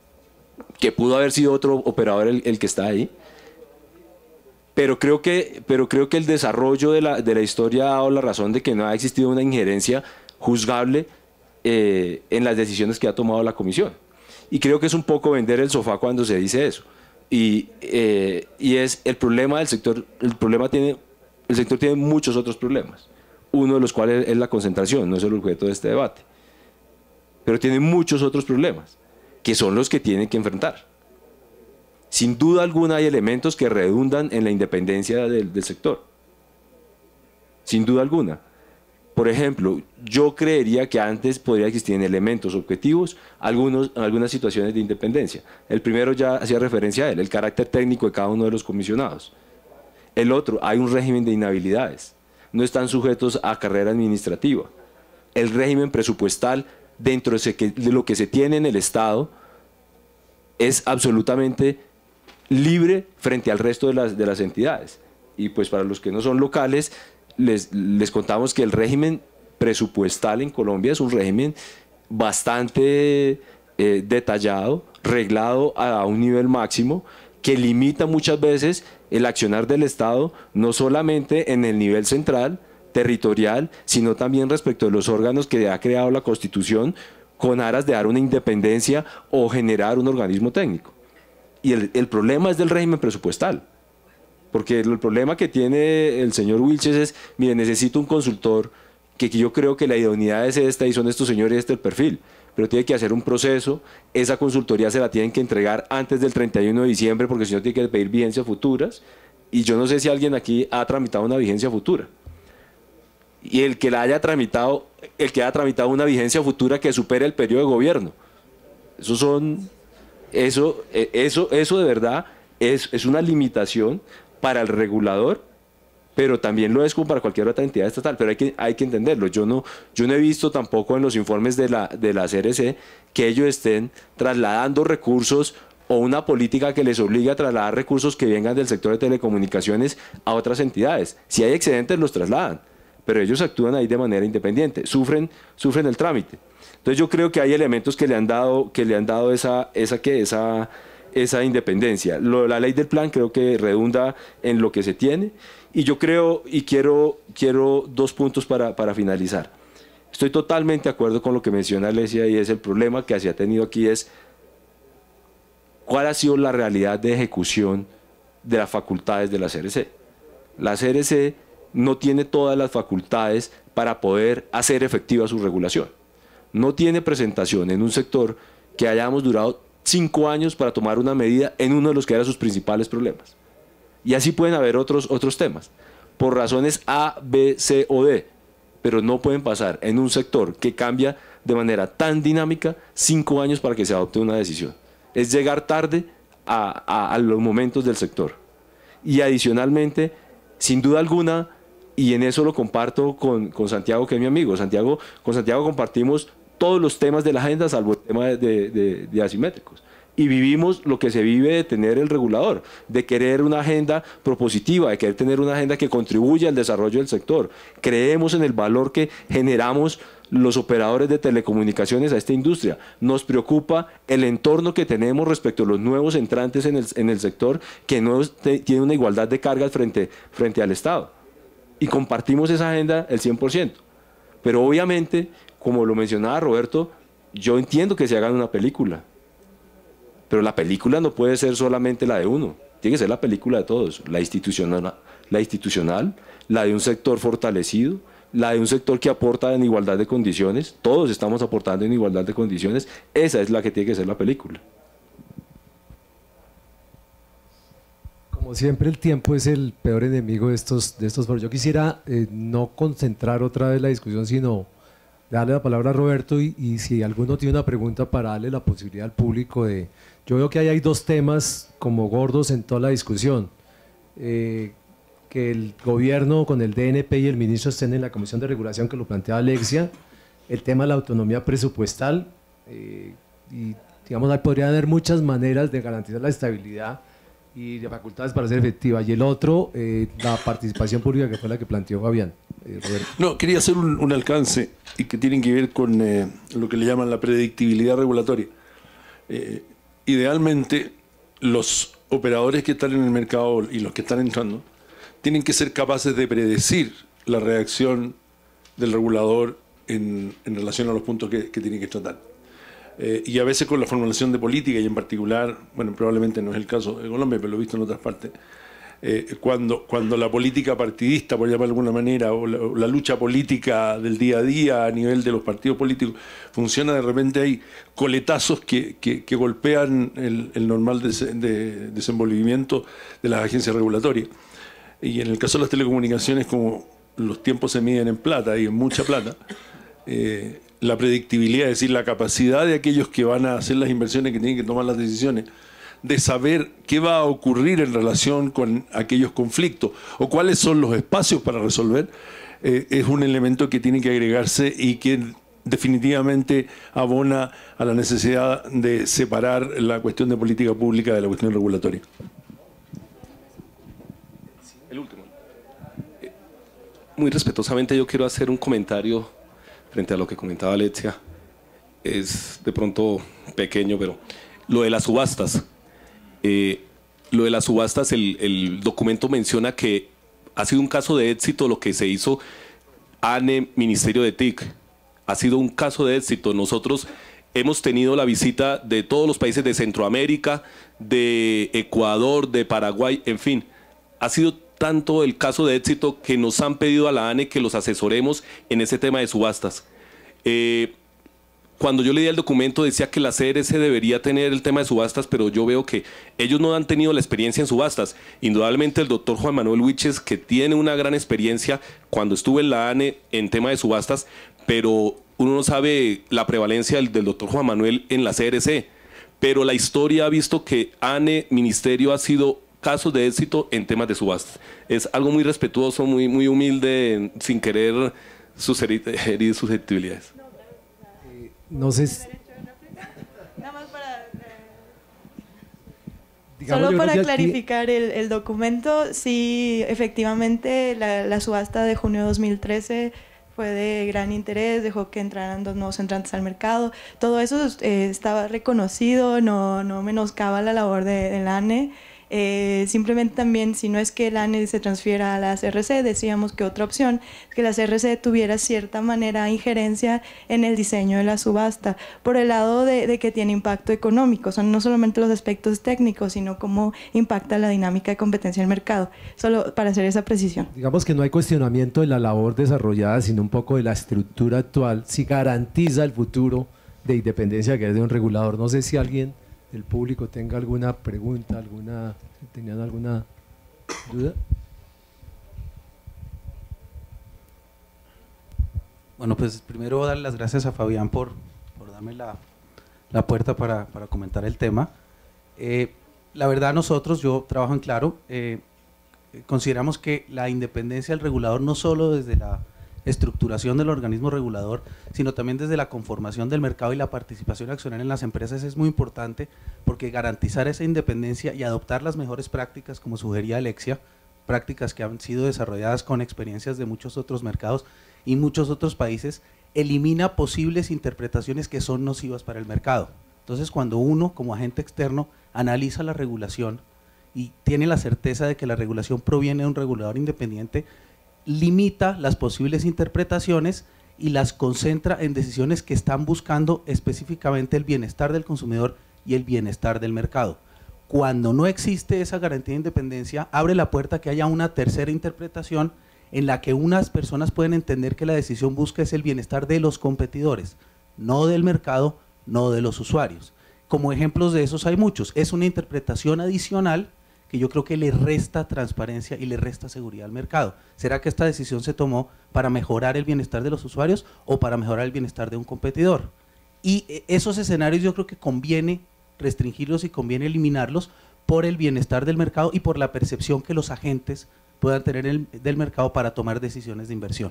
que pudo haber sido otro operador el, el que está ahí. Pero creo que, pero creo que el desarrollo de la, de la historia ha dado la razón de que no ha existido una injerencia juzgable eh, en las decisiones que ha tomado la Comisión. Y creo que es un poco vender el sofá cuando se dice eso. Y, eh, y es el problema del sector, el problema tiene, el sector tiene muchos otros problemas. Uno de los cuales es la concentración, no es el objeto de este debate. Pero tiene muchos otros problemas, que son los que tienen que enfrentar. Sin duda alguna hay elementos que redundan en la independencia del, del sector. Sin duda alguna. Por ejemplo, yo creería que antes podría existir en elementos objetivos algunos, algunas situaciones de independencia. El primero ya hacía referencia a él, el carácter técnico de cada uno de los comisionados. El otro, hay un régimen de inhabilidades. No están sujetos a carrera administrativa. El régimen presupuestal dentro de lo que se tiene en el Estado es absolutamente libre frente al resto de las, de las entidades. Y pues para los que no son locales, les, les contamos que el régimen presupuestal en Colombia es un régimen bastante eh, detallado, reglado a un nivel máximo, que limita muchas veces el accionar del Estado, no solamente en el nivel central, territorial, sino también respecto de los órganos que ha creado la Constitución con aras de dar una independencia o generar un organismo técnico. Y el, el problema es del régimen presupuestal, porque el problema que tiene el señor Wilches es, mire, necesito un consultor, que, que yo creo que la idoneidad es esta y son estos señores y este el perfil, pero tiene que hacer un proceso, esa consultoría se la tienen que entregar antes del treinta y uno de diciembre, porque si no tiene que pedir vigencias futuras, y yo no sé si alguien aquí ha tramitado una vigencia futura. Y el que la haya tramitado, el que haya tramitado una vigencia futura que supere el periodo de gobierno. Eso son, eso, eso, eso de verdad es, es una limitación para el regulador, pero también lo es como para cualquier otra entidad estatal, pero hay que, hay que entenderlo. Yo no, yo no he visto tampoco en los informes de la, de la C R C que ellos estén trasladando recursos o una política que les obligue a trasladar recursos que vengan del sector de telecomunicaciones a otras entidades. Si hay excedentes los trasladan, pero ellos actúan ahí de manera independiente, sufren, sufren el trámite. Entonces yo creo que hay elementos que le han dado, que le han dado esa, esa, que esa, esa independencia. Lo, la ley del plan creo que redunda en lo que se tiene, y yo creo, y quiero, quiero dos puntos para, para finalizar. Estoy totalmente de acuerdo con lo que menciona Alesia, y es el problema que se ha tenido aquí es cuál ha sido la realidad de ejecución de las facultades de la C R C. La C R C no tiene todas las facultades para poder hacer efectiva su regulación. No tiene presentación en un sector que hayamos durado cinco años para tomar una medida en uno de los que eran sus principales problemas. Y así pueden haber otros, otros temas, por razones A, B, C o D, pero no pueden pasar en un sector que cambia de manera tan dinámica cinco años para que se adopte una decisión. Es llegar tarde a, a, a los momentos del sector. Y adicionalmente, sin duda alguna, y en eso lo comparto con, con Santiago, que es mi amigo, Santiago, con Santiago compartimos todos los temas de la agenda, salvo el tema de, de, de, de asimétricos. Y vivimos lo que se vive de tener el regulador, de querer una agenda propositiva, de querer tener una agenda que contribuya al desarrollo del sector. Creemos en el valor que generamos los operadores de telecomunicaciones a esta industria. Nos preocupa el entorno que tenemos respecto a los nuevos entrantes en el, en el sector, que no tiene una igualdad de cargas frente, frente al Estado. Y compartimos esa agenda el cien por ciento. Pero obviamente, como lo mencionaba Roberto, yo entiendo que se haga una película. Pero la película no puede ser solamente la de uno, tiene que ser la película de todos, la institucional, la institucional, la de un sector fortalecido, la de un sector que aporta en igualdad de condiciones, todos estamos aportando en igualdad de condiciones, esa es la que tiene que ser la película. Como siempre, el tiempo es el peor enemigo de estos, de estos foros. Yo quisiera eh, no concentrar otra vez la discusión, sino darle la palabra a Roberto y, y si alguno tiene una pregunta para darle la posibilidad al público de... Yo veo que ahí hay dos temas como gordos en toda la discusión. Eh, que el gobierno con el D N P y el ministro estén en la Comisión de Regulación, que lo planteaba Alexia, el tema de la autonomía presupuestal, eh, y digamos, ahí podría haber muchas maneras de garantizar la estabilidad y de facultades para ser efectiva. Y el otro, eh, la participación pública, que fue la que planteó Fabián. Eh, Roberto. No, quería hacer un, un alcance y que tiene que ver con eh, lo que le llaman la predictibilidad regulatoria. Eh, idealmente, los operadores que están en el mercado y los que están entrando tienen que ser capaces de predecir la reacción del regulador en, en relación a los puntos que, que tiene que tratar. Eh, y a veces con la formulación de política, y en particular, bueno, probablemente no es el caso de Colombia, pero lo he visto en otras partes, eh, cuando, cuando la política partidista, por llamar de alguna manera, o la, o la lucha política del día a día a nivel de los partidos políticos funciona, de repente hay coletazos que, que, que golpean el, el normal des, de desenvolvimiento de las agencias regulatorias. Y en el caso de las telecomunicaciones, como los tiempos se miden en plata y en mucha plata, eh, la predictibilidad, es decir, la capacidad de aquellos que van a hacer las inversiones, que tienen que tomar las decisiones, de saber qué va a ocurrir en relación con aquellos conflictos o cuáles son los espacios para resolver, eh, es un elemento que tiene que agregarse y que definitivamente abona a la necesidad de separar la cuestión de política pública de la cuestión regulatoria. El último. Eh, muy respetuosamente yo quiero hacer un comentario frente a lo que comentaba Alexia. Es de pronto pequeño, pero lo de las subastas. Eh, lo de las subastas, el, el documento menciona que ha sido un caso de éxito lo que se hizo A N E, Ministerio de T I C. Ha sido un caso de éxito. Nosotros hemos tenido la visita de todos los países de Centroamérica, de Ecuador, de Paraguay, en fin. Ha sido tanto el caso de éxito que nos han pedido a la A N E que los asesoremos en ese tema de subastas. Eh, cuando yo leía el documento decía que la C R C debería tener el tema de subastas, pero yo veo que ellos no han tenido la experiencia en subastas. Indudablemente el doctor Juan Manuel Huiches, que tiene una gran experiencia cuando estuvo en la A N E en tema de subastas, pero uno no sabe la prevalencia del, del doctor Juan Manuel en la C R C. Pero la historia ha visto que A N E, Ministerio, ha sido casos de éxito en temas de subastas. Es algo muy respetuoso, muy, muy humilde, sin querer herir susceptibilidades. Eh, no sé si... Nada más para, eh, Digamos, solo yo para creo que aquí- clarificar el, el documento, sí, efectivamente la, la subasta de junio de dos mil trece fue de gran interés, dejó que entraran dos nuevos entrantes al mercado. Todo eso eh, estaba reconocido, no, no menoscaba la labor de, de la A N E. Eh, simplemente también, si no es que el A N E se transfiera a la C R C, decíamos que otra opción es que la C R C tuviera cierta manera injerencia en el diseño de la subasta, por el lado de, de que tiene impacto económico, o sea, no solamente los aspectos técnicos, sino cómo impacta la dinámica de competencia del mercado, solo para hacer esa precisión. Digamos que no hay cuestionamiento de la labor desarrollada, sino un poco de la estructura actual, si garantiza el futuro de independencia que es de un regulador. No sé si alguien del público tenga alguna pregunta, alguna, ¿tenían alguna duda? Bueno, pues primero darle las gracias a Fabián por, por darme la, la puerta para, para comentar el tema. Eh, la verdad nosotros, yo trabajo en Claro, eh, consideramos que la independencia del regulador no solo desde la estructuración del organismo regulador, sino también desde la conformación del mercado y la participación accionaria en las empresas es muy importante, porque garantizar esa independencia y adoptar las mejores prácticas, como sugería Alexia, prácticas que han sido desarrolladas con experiencias de muchos otros mercados y muchos otros países, elimina posibles interpretaciones que son nocivas para el mercado. Entonces, cuando uno como agente externo analiza la regulación y tiene la certeza de que la regulación proviene de un regulador independiente, limita las posibles interpretaciones y las concentra en decisiones que están buscando específicamente el bienestar del consumidor y el bienestar del mercado. Cuando no existe esa garantía de independencia, abre la puerta a que haya una tercera interpretación en la que unas personas pueden entender que la decisión busca es el bienestar de los competidores, no del mercado, no de los usuarios. Como ejemplos de esos hay muchos. Es una interpretación adicional que yo creo que le resta transparencia y le resta seguridad al mercado. ¿Será que esta decisión se tomó para mejorar el bienestar de los usuarios o para mejorar el bienestar de un competidor? Y esos escenarios yo creo que conviene restringirlos y conviene eliminarlos por el bienestar del mercado y por la percepción que los agentes puedan tener el, del mercado para tomar decisiones de inversión.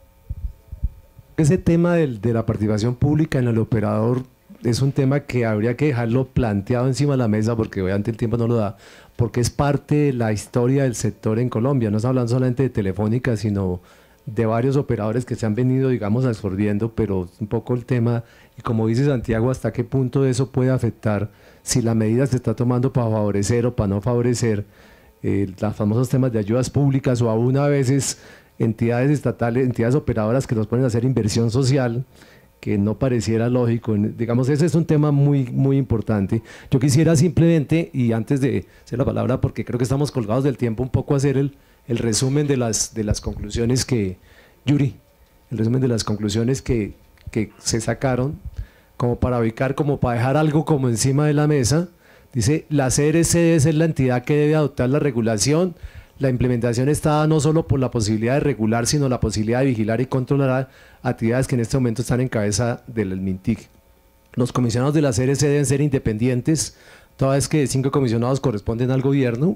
Ese tema del, de la participación pública en el operador es un tema que habría que dejarlo planteado encima de la mesa, porque obviamente el tiempo no lo da, porque es parte de la historia del sector en Colombia. No estamos hablando solamente de Telefónica, sino de varios operadores que se han venido, digamos, absorbiendo, pero un poco el tema, y como dice Santiago, hasta qué punto eso puede afectar, si la medida se está tomando para favorecer o para no favorecer eh, los famosos temas de ayudas públicas, o aún a veces entidades estatales, entidades operadoras que nos ponen a hacer inversión social, que no pareciera lógico. Digamos, ese es un tema muy, muy importante. Yo quisiera simplemente, y antes de hacer la palabra, porque creo que estamos colgados del tiempo, un poco hacer el, el resumen de las, de las conclusiones que, Yuri, el resumen de las conclusiones que, que se sacaron, como para ubicar, como para dejar algo como encima de la mesa. Dice, la C R C debe ser la entidad que debe adoptar la regulación. La implementación está dada no solo por la posibilidad de regular, sino la posibilidad de vigilar y controlar actividades que en este momento están en cabeza del MINTIC. Los comisionados de la C R C deben ser independientes, toda vez que cinco comisionados corresponden al gobierno.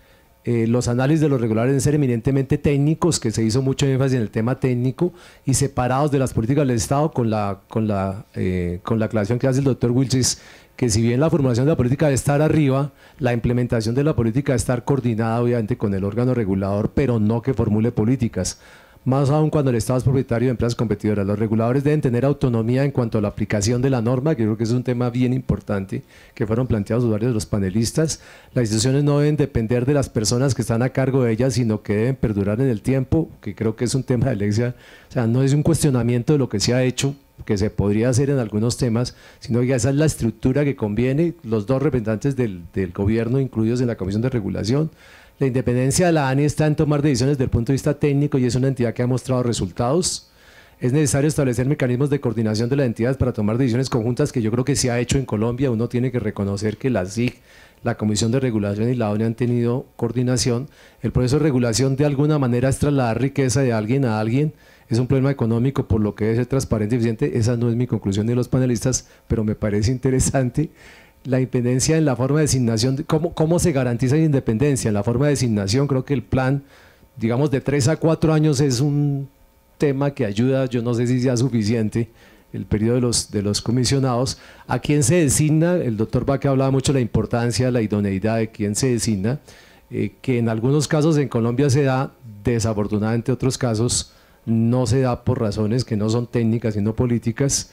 Eh, los análisis de los reguladores deben ser eminentemente técnicos, que se hizo mucho énfasis en el tema técnico, y separados de las políticas del Estado, con la, con la, eh, con la aclaración que hace el doctor Wilches, que si bien la formulación de la política debe estar arriba, la implementación de la política debe estar coordinada obviamente con el órgano regulador, pero no que formule políticas. Más aún cuando el Estado es propietario de empresas competidoras. Los reguladores deben tener autonomía en cuanto a la aplicación de la norma, que creo que es un tema bien importante que fueron planteados por varios de los panelistas. Las instituciones no deben depender de las personas que están a cargo de ellas, sino que deben perdurar en el tiempo, que creo que es un tema de Alexia. O sea, no es un cuestionamiento de lo que se ha hecho, que se podría hacer en algunos temas, sino que esa es la estructura que conviene. Los dos representantes del, del gobierno incluidos en la Comisión de Regulación. La independencia de la A N I está en tomar decisiones desde el punto de vista técnico y es una entidad que ha mostrado resultados. Es necesario establecer mecanismos de coordinación de las entidades para tomar decisiones conjuntas, que yo creo que se ha hecho en Colombia. Uno tiene que reconocer que la S I C, la Comisión de Regulación y la O N E han tenido coordinación. El proceso de regulación de alguna manera es trasladar riqueza de alguien a alguien. Es un problema económico, por lo que debe ser transparente y eficiente. Esa no es mi conclusión de los panelistas, pero me parece interesante. La independencia en la forma de designación, ¿cómo, cómo se garantiza la independencia? En la forma de designación, creo que el plan, digamos, de tres a cuatro años es un tema que ayuda. Yo no sé si sea suficiente el periodo de los, de los comisionados. ¿A quién se designa? El doctor Baque hablaba mucho de la importancia, la idoneidad de quién se designa, eh, que en algunos casos en Colombia se da, desafortunadamente en otros casos no se da por razones que no son técnicas sino políticas.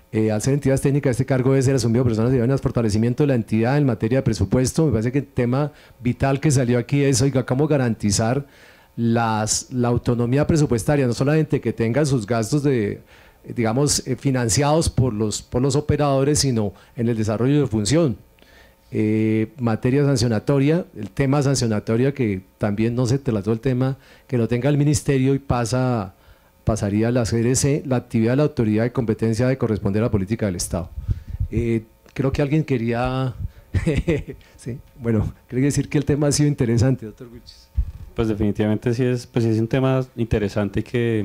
Eh, al ser entidades técnicas, este cargo debe ser asumido por personas idóneas, fortalecimiento de la entidad en materia de presupuesto. Me parece que el tema vital que salió aquí es, oiga, cómo garantizar las, la autonomía presupuestaria, no solamente que tengan sus gastos de, digamos, eh, financiados por los, por los operadores, sino en el desarrollo de función. Eh, materia sancionatoria, el tema sancionatoria que también no se trató el tema, que lo tenga el ministerio y pasa... pasaría a la C R C, la actividad de la autoridad de competencia de corresponder a la política del Estado. Eh, creo que alguien quería, sí, bueno, quería decir que el tema ha sido interesante, doctor Wilches. Pues definitivamente sí es, pues sí es un tema interesante que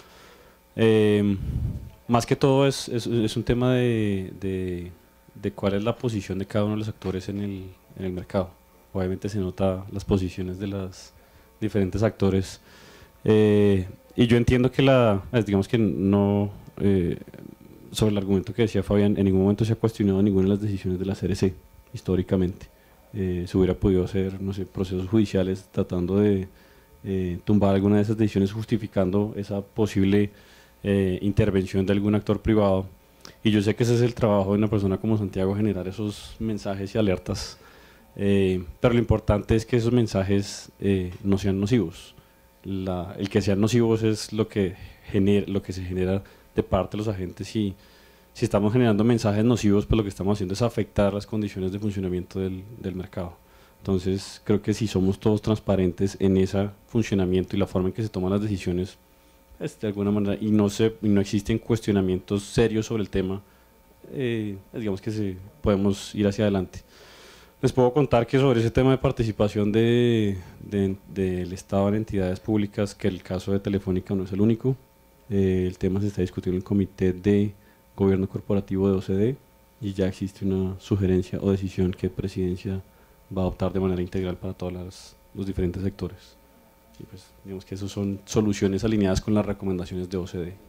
eh, más que todo es, es, es un tema de, de, de cuál es la posición de cada uno de los actores en el, en el mercado. Obviamente se nota las posiciones de los diferentes actores. Eh, Y yo entiendo que la, digamos que no, eh, sobre el argumento que decía Fabián, en ningún momento se ha cuestionado ninguna de las decisiones de la C R C, históricamente. Eh, se hubiera podido hacer, no sé, procesos judiciales tratando de eh, tumbar alguna de esas decisiones, justificando esa posible eh, intervención de algún actor privado. Y yo sé que ese es el trabajo de una persona como Santiago, generar esos mensajes y alertas, eh, pero lo importante es que esos mensajes eh, no sean nocivos. La, el que sean nocivos es lo que, genera, lo que se genera de parte de los agentes, y si estamos generando mensajes nocivos, pues lo que estamos haciendo es afectar las condiciones de funcionamiento del, del mercado. Entonces creo que si somos todos transparentes en ese funcionamiento y la forma en que se toman las decisiones, pues, de alguna manera, y no, se, y no existen cuestionamientos serios sobre el tema, eh, digamos que se, podemos ir hacia adelante. Les puedo contar que sobre ese tema de participación de, de, del Estado en entidades públicas, que el caso de Telefónica no es el único. Eh, el tema se está discutiendo en el Comité de Gobierno Corporativo de O C D y ya existe una sugerencia o decisión que Presidencia va a adoptar de manera integral para todos las, los diferentes sectores. Y pues, digamos que esas son soluciones alineadas con las recomendaciones de O C D.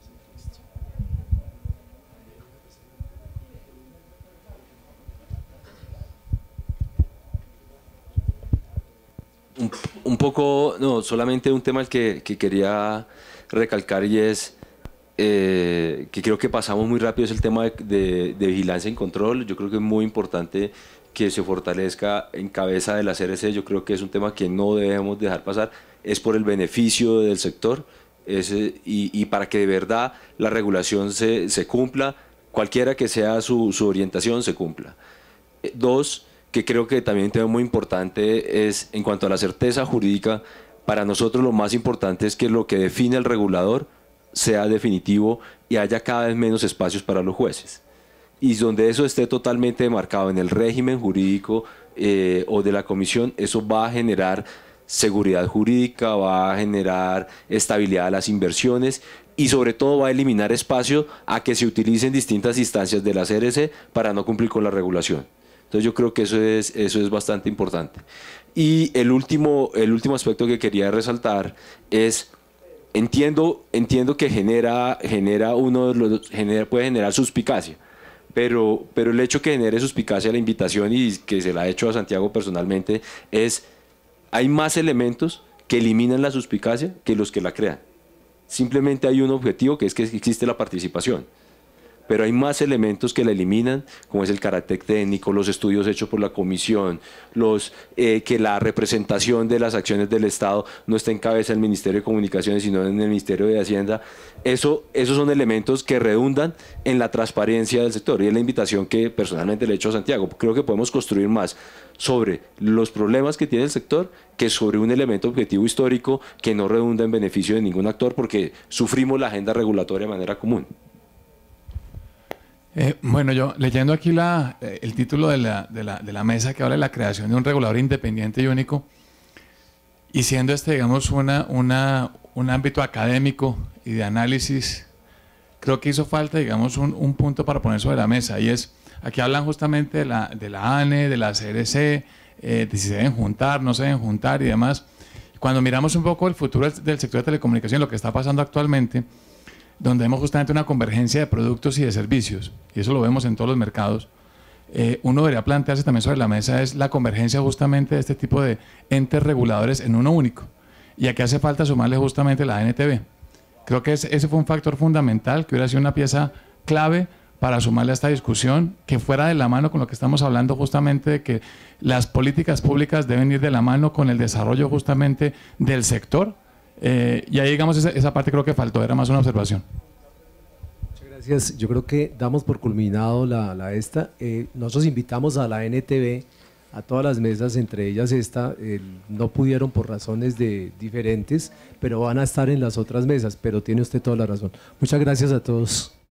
Un, un poco, no, solamente un tema al que, que quería recalcar, y es eh, que creo que pasamos muy rápido, es el tema de, de, de vigilancia y control. Yo creo que es muy importante que se fortalezca en cabeza de la C R C. Yo creo que es un tema que no debemos dejar pasar, es por el beneficio del sector, es, y, y para que de verdad la regulación se, se cumpla, cualquiera que sea su, su orientación, se cumpla. Eh, dos, que creo que también un tema muy importante es, en cuanto a la certeza jurídica, para nosotros lo más importante es que lo que define el regulador sea definitivo y haya cada vez menos espacios para los jueces. Y donde eso esté totalmente marcado en el régimen jurídico eh, o de la comisión, eso va a generar seguridad jurídica, va a generar estabilidad a las inversiones y sobre todo va a eliminar espacio a que se utilicen distintas instancias de la C R C para no cumplir con la regulación. Entonces yo creo que eso es, eso es bastante importante. Y el último, el último aspecto que quería resaltar es, entiendo, entiendo que genera, genera uno de los, genera, puede generar suspicacia, pero, pero el hecho que genere suspicacia la invitación, y que se la ha hecho a Santiago personalmente, es, hay más elementos que eliminan la suspicacia que los que la crean. Simplemente hay un objetivo, que es que existe la participación. Pero hay más elementos que la eliminan, como es el carácter técnico, los estudios hechos por la comisión, los, eh, que la representación de las acciones del Estado no está en cabeza del Ministerio de Comunicaciones, sino en el Ministerio de Hacienda. Eso, esos son elementos que redundan en la transparencia del sector, y es la invitación que personalmente le he hecho a Santiago. Creo que podemos construir más sobre los problemas que tiene el sector que sobre un elemento objetivo histórico que no redunda en beneficio de ningún actor, porque sufrimos la agenda regulatoria de manera común. Eh, bueno, yo leyendo aquí la, eh, el título de la, de, la, de la mesa que habla de la creación de un regulador independiente y único, y siendo este, digamos, una, una, un ámbito académico y de análisis, creo que hizo falta, digamos, un, un punto para poner sobre la mesa, y es, aquí hablan justamente de la, de la A N E, de la C R C, eh, de si se deben juntar, no se deben juntar y demás. Cuando miramos un poco el futuro del, del sector de telecomunicación, lo que está pasando actualmente, donde vemos justamente una convergencia de productos y de servicios, y eso lo vemos en todos los mercados, eh, uno debería plantearse también sobre la mesa es la convergencia justamente de este tipo de entes reguladores en uno único. Y aquí hace falta sumarle justamente la N T V. Creo que ese, ese fue un factor fundamental, que hubiera sido una pieza clave para sumarle a esta discusión, que fuera de la mano con lo que estamos hablando justamente de que las políticas públicas deben ir de la mano con el desarrollo justamente del sector. Eh, y ahí, digamos, esa, esa parte creo que faltó, era más una observación. Muchas gracias. Yo creo que damos por culminado la, la esta. Eh, nosotros invitamos a la N T V a todas las mesas, entre ellas esta, eh, no pudieron por razones de diferentes, pero van a estar en las otras mesas, pero tiene usted toda la razón. Muchas gracias a todos.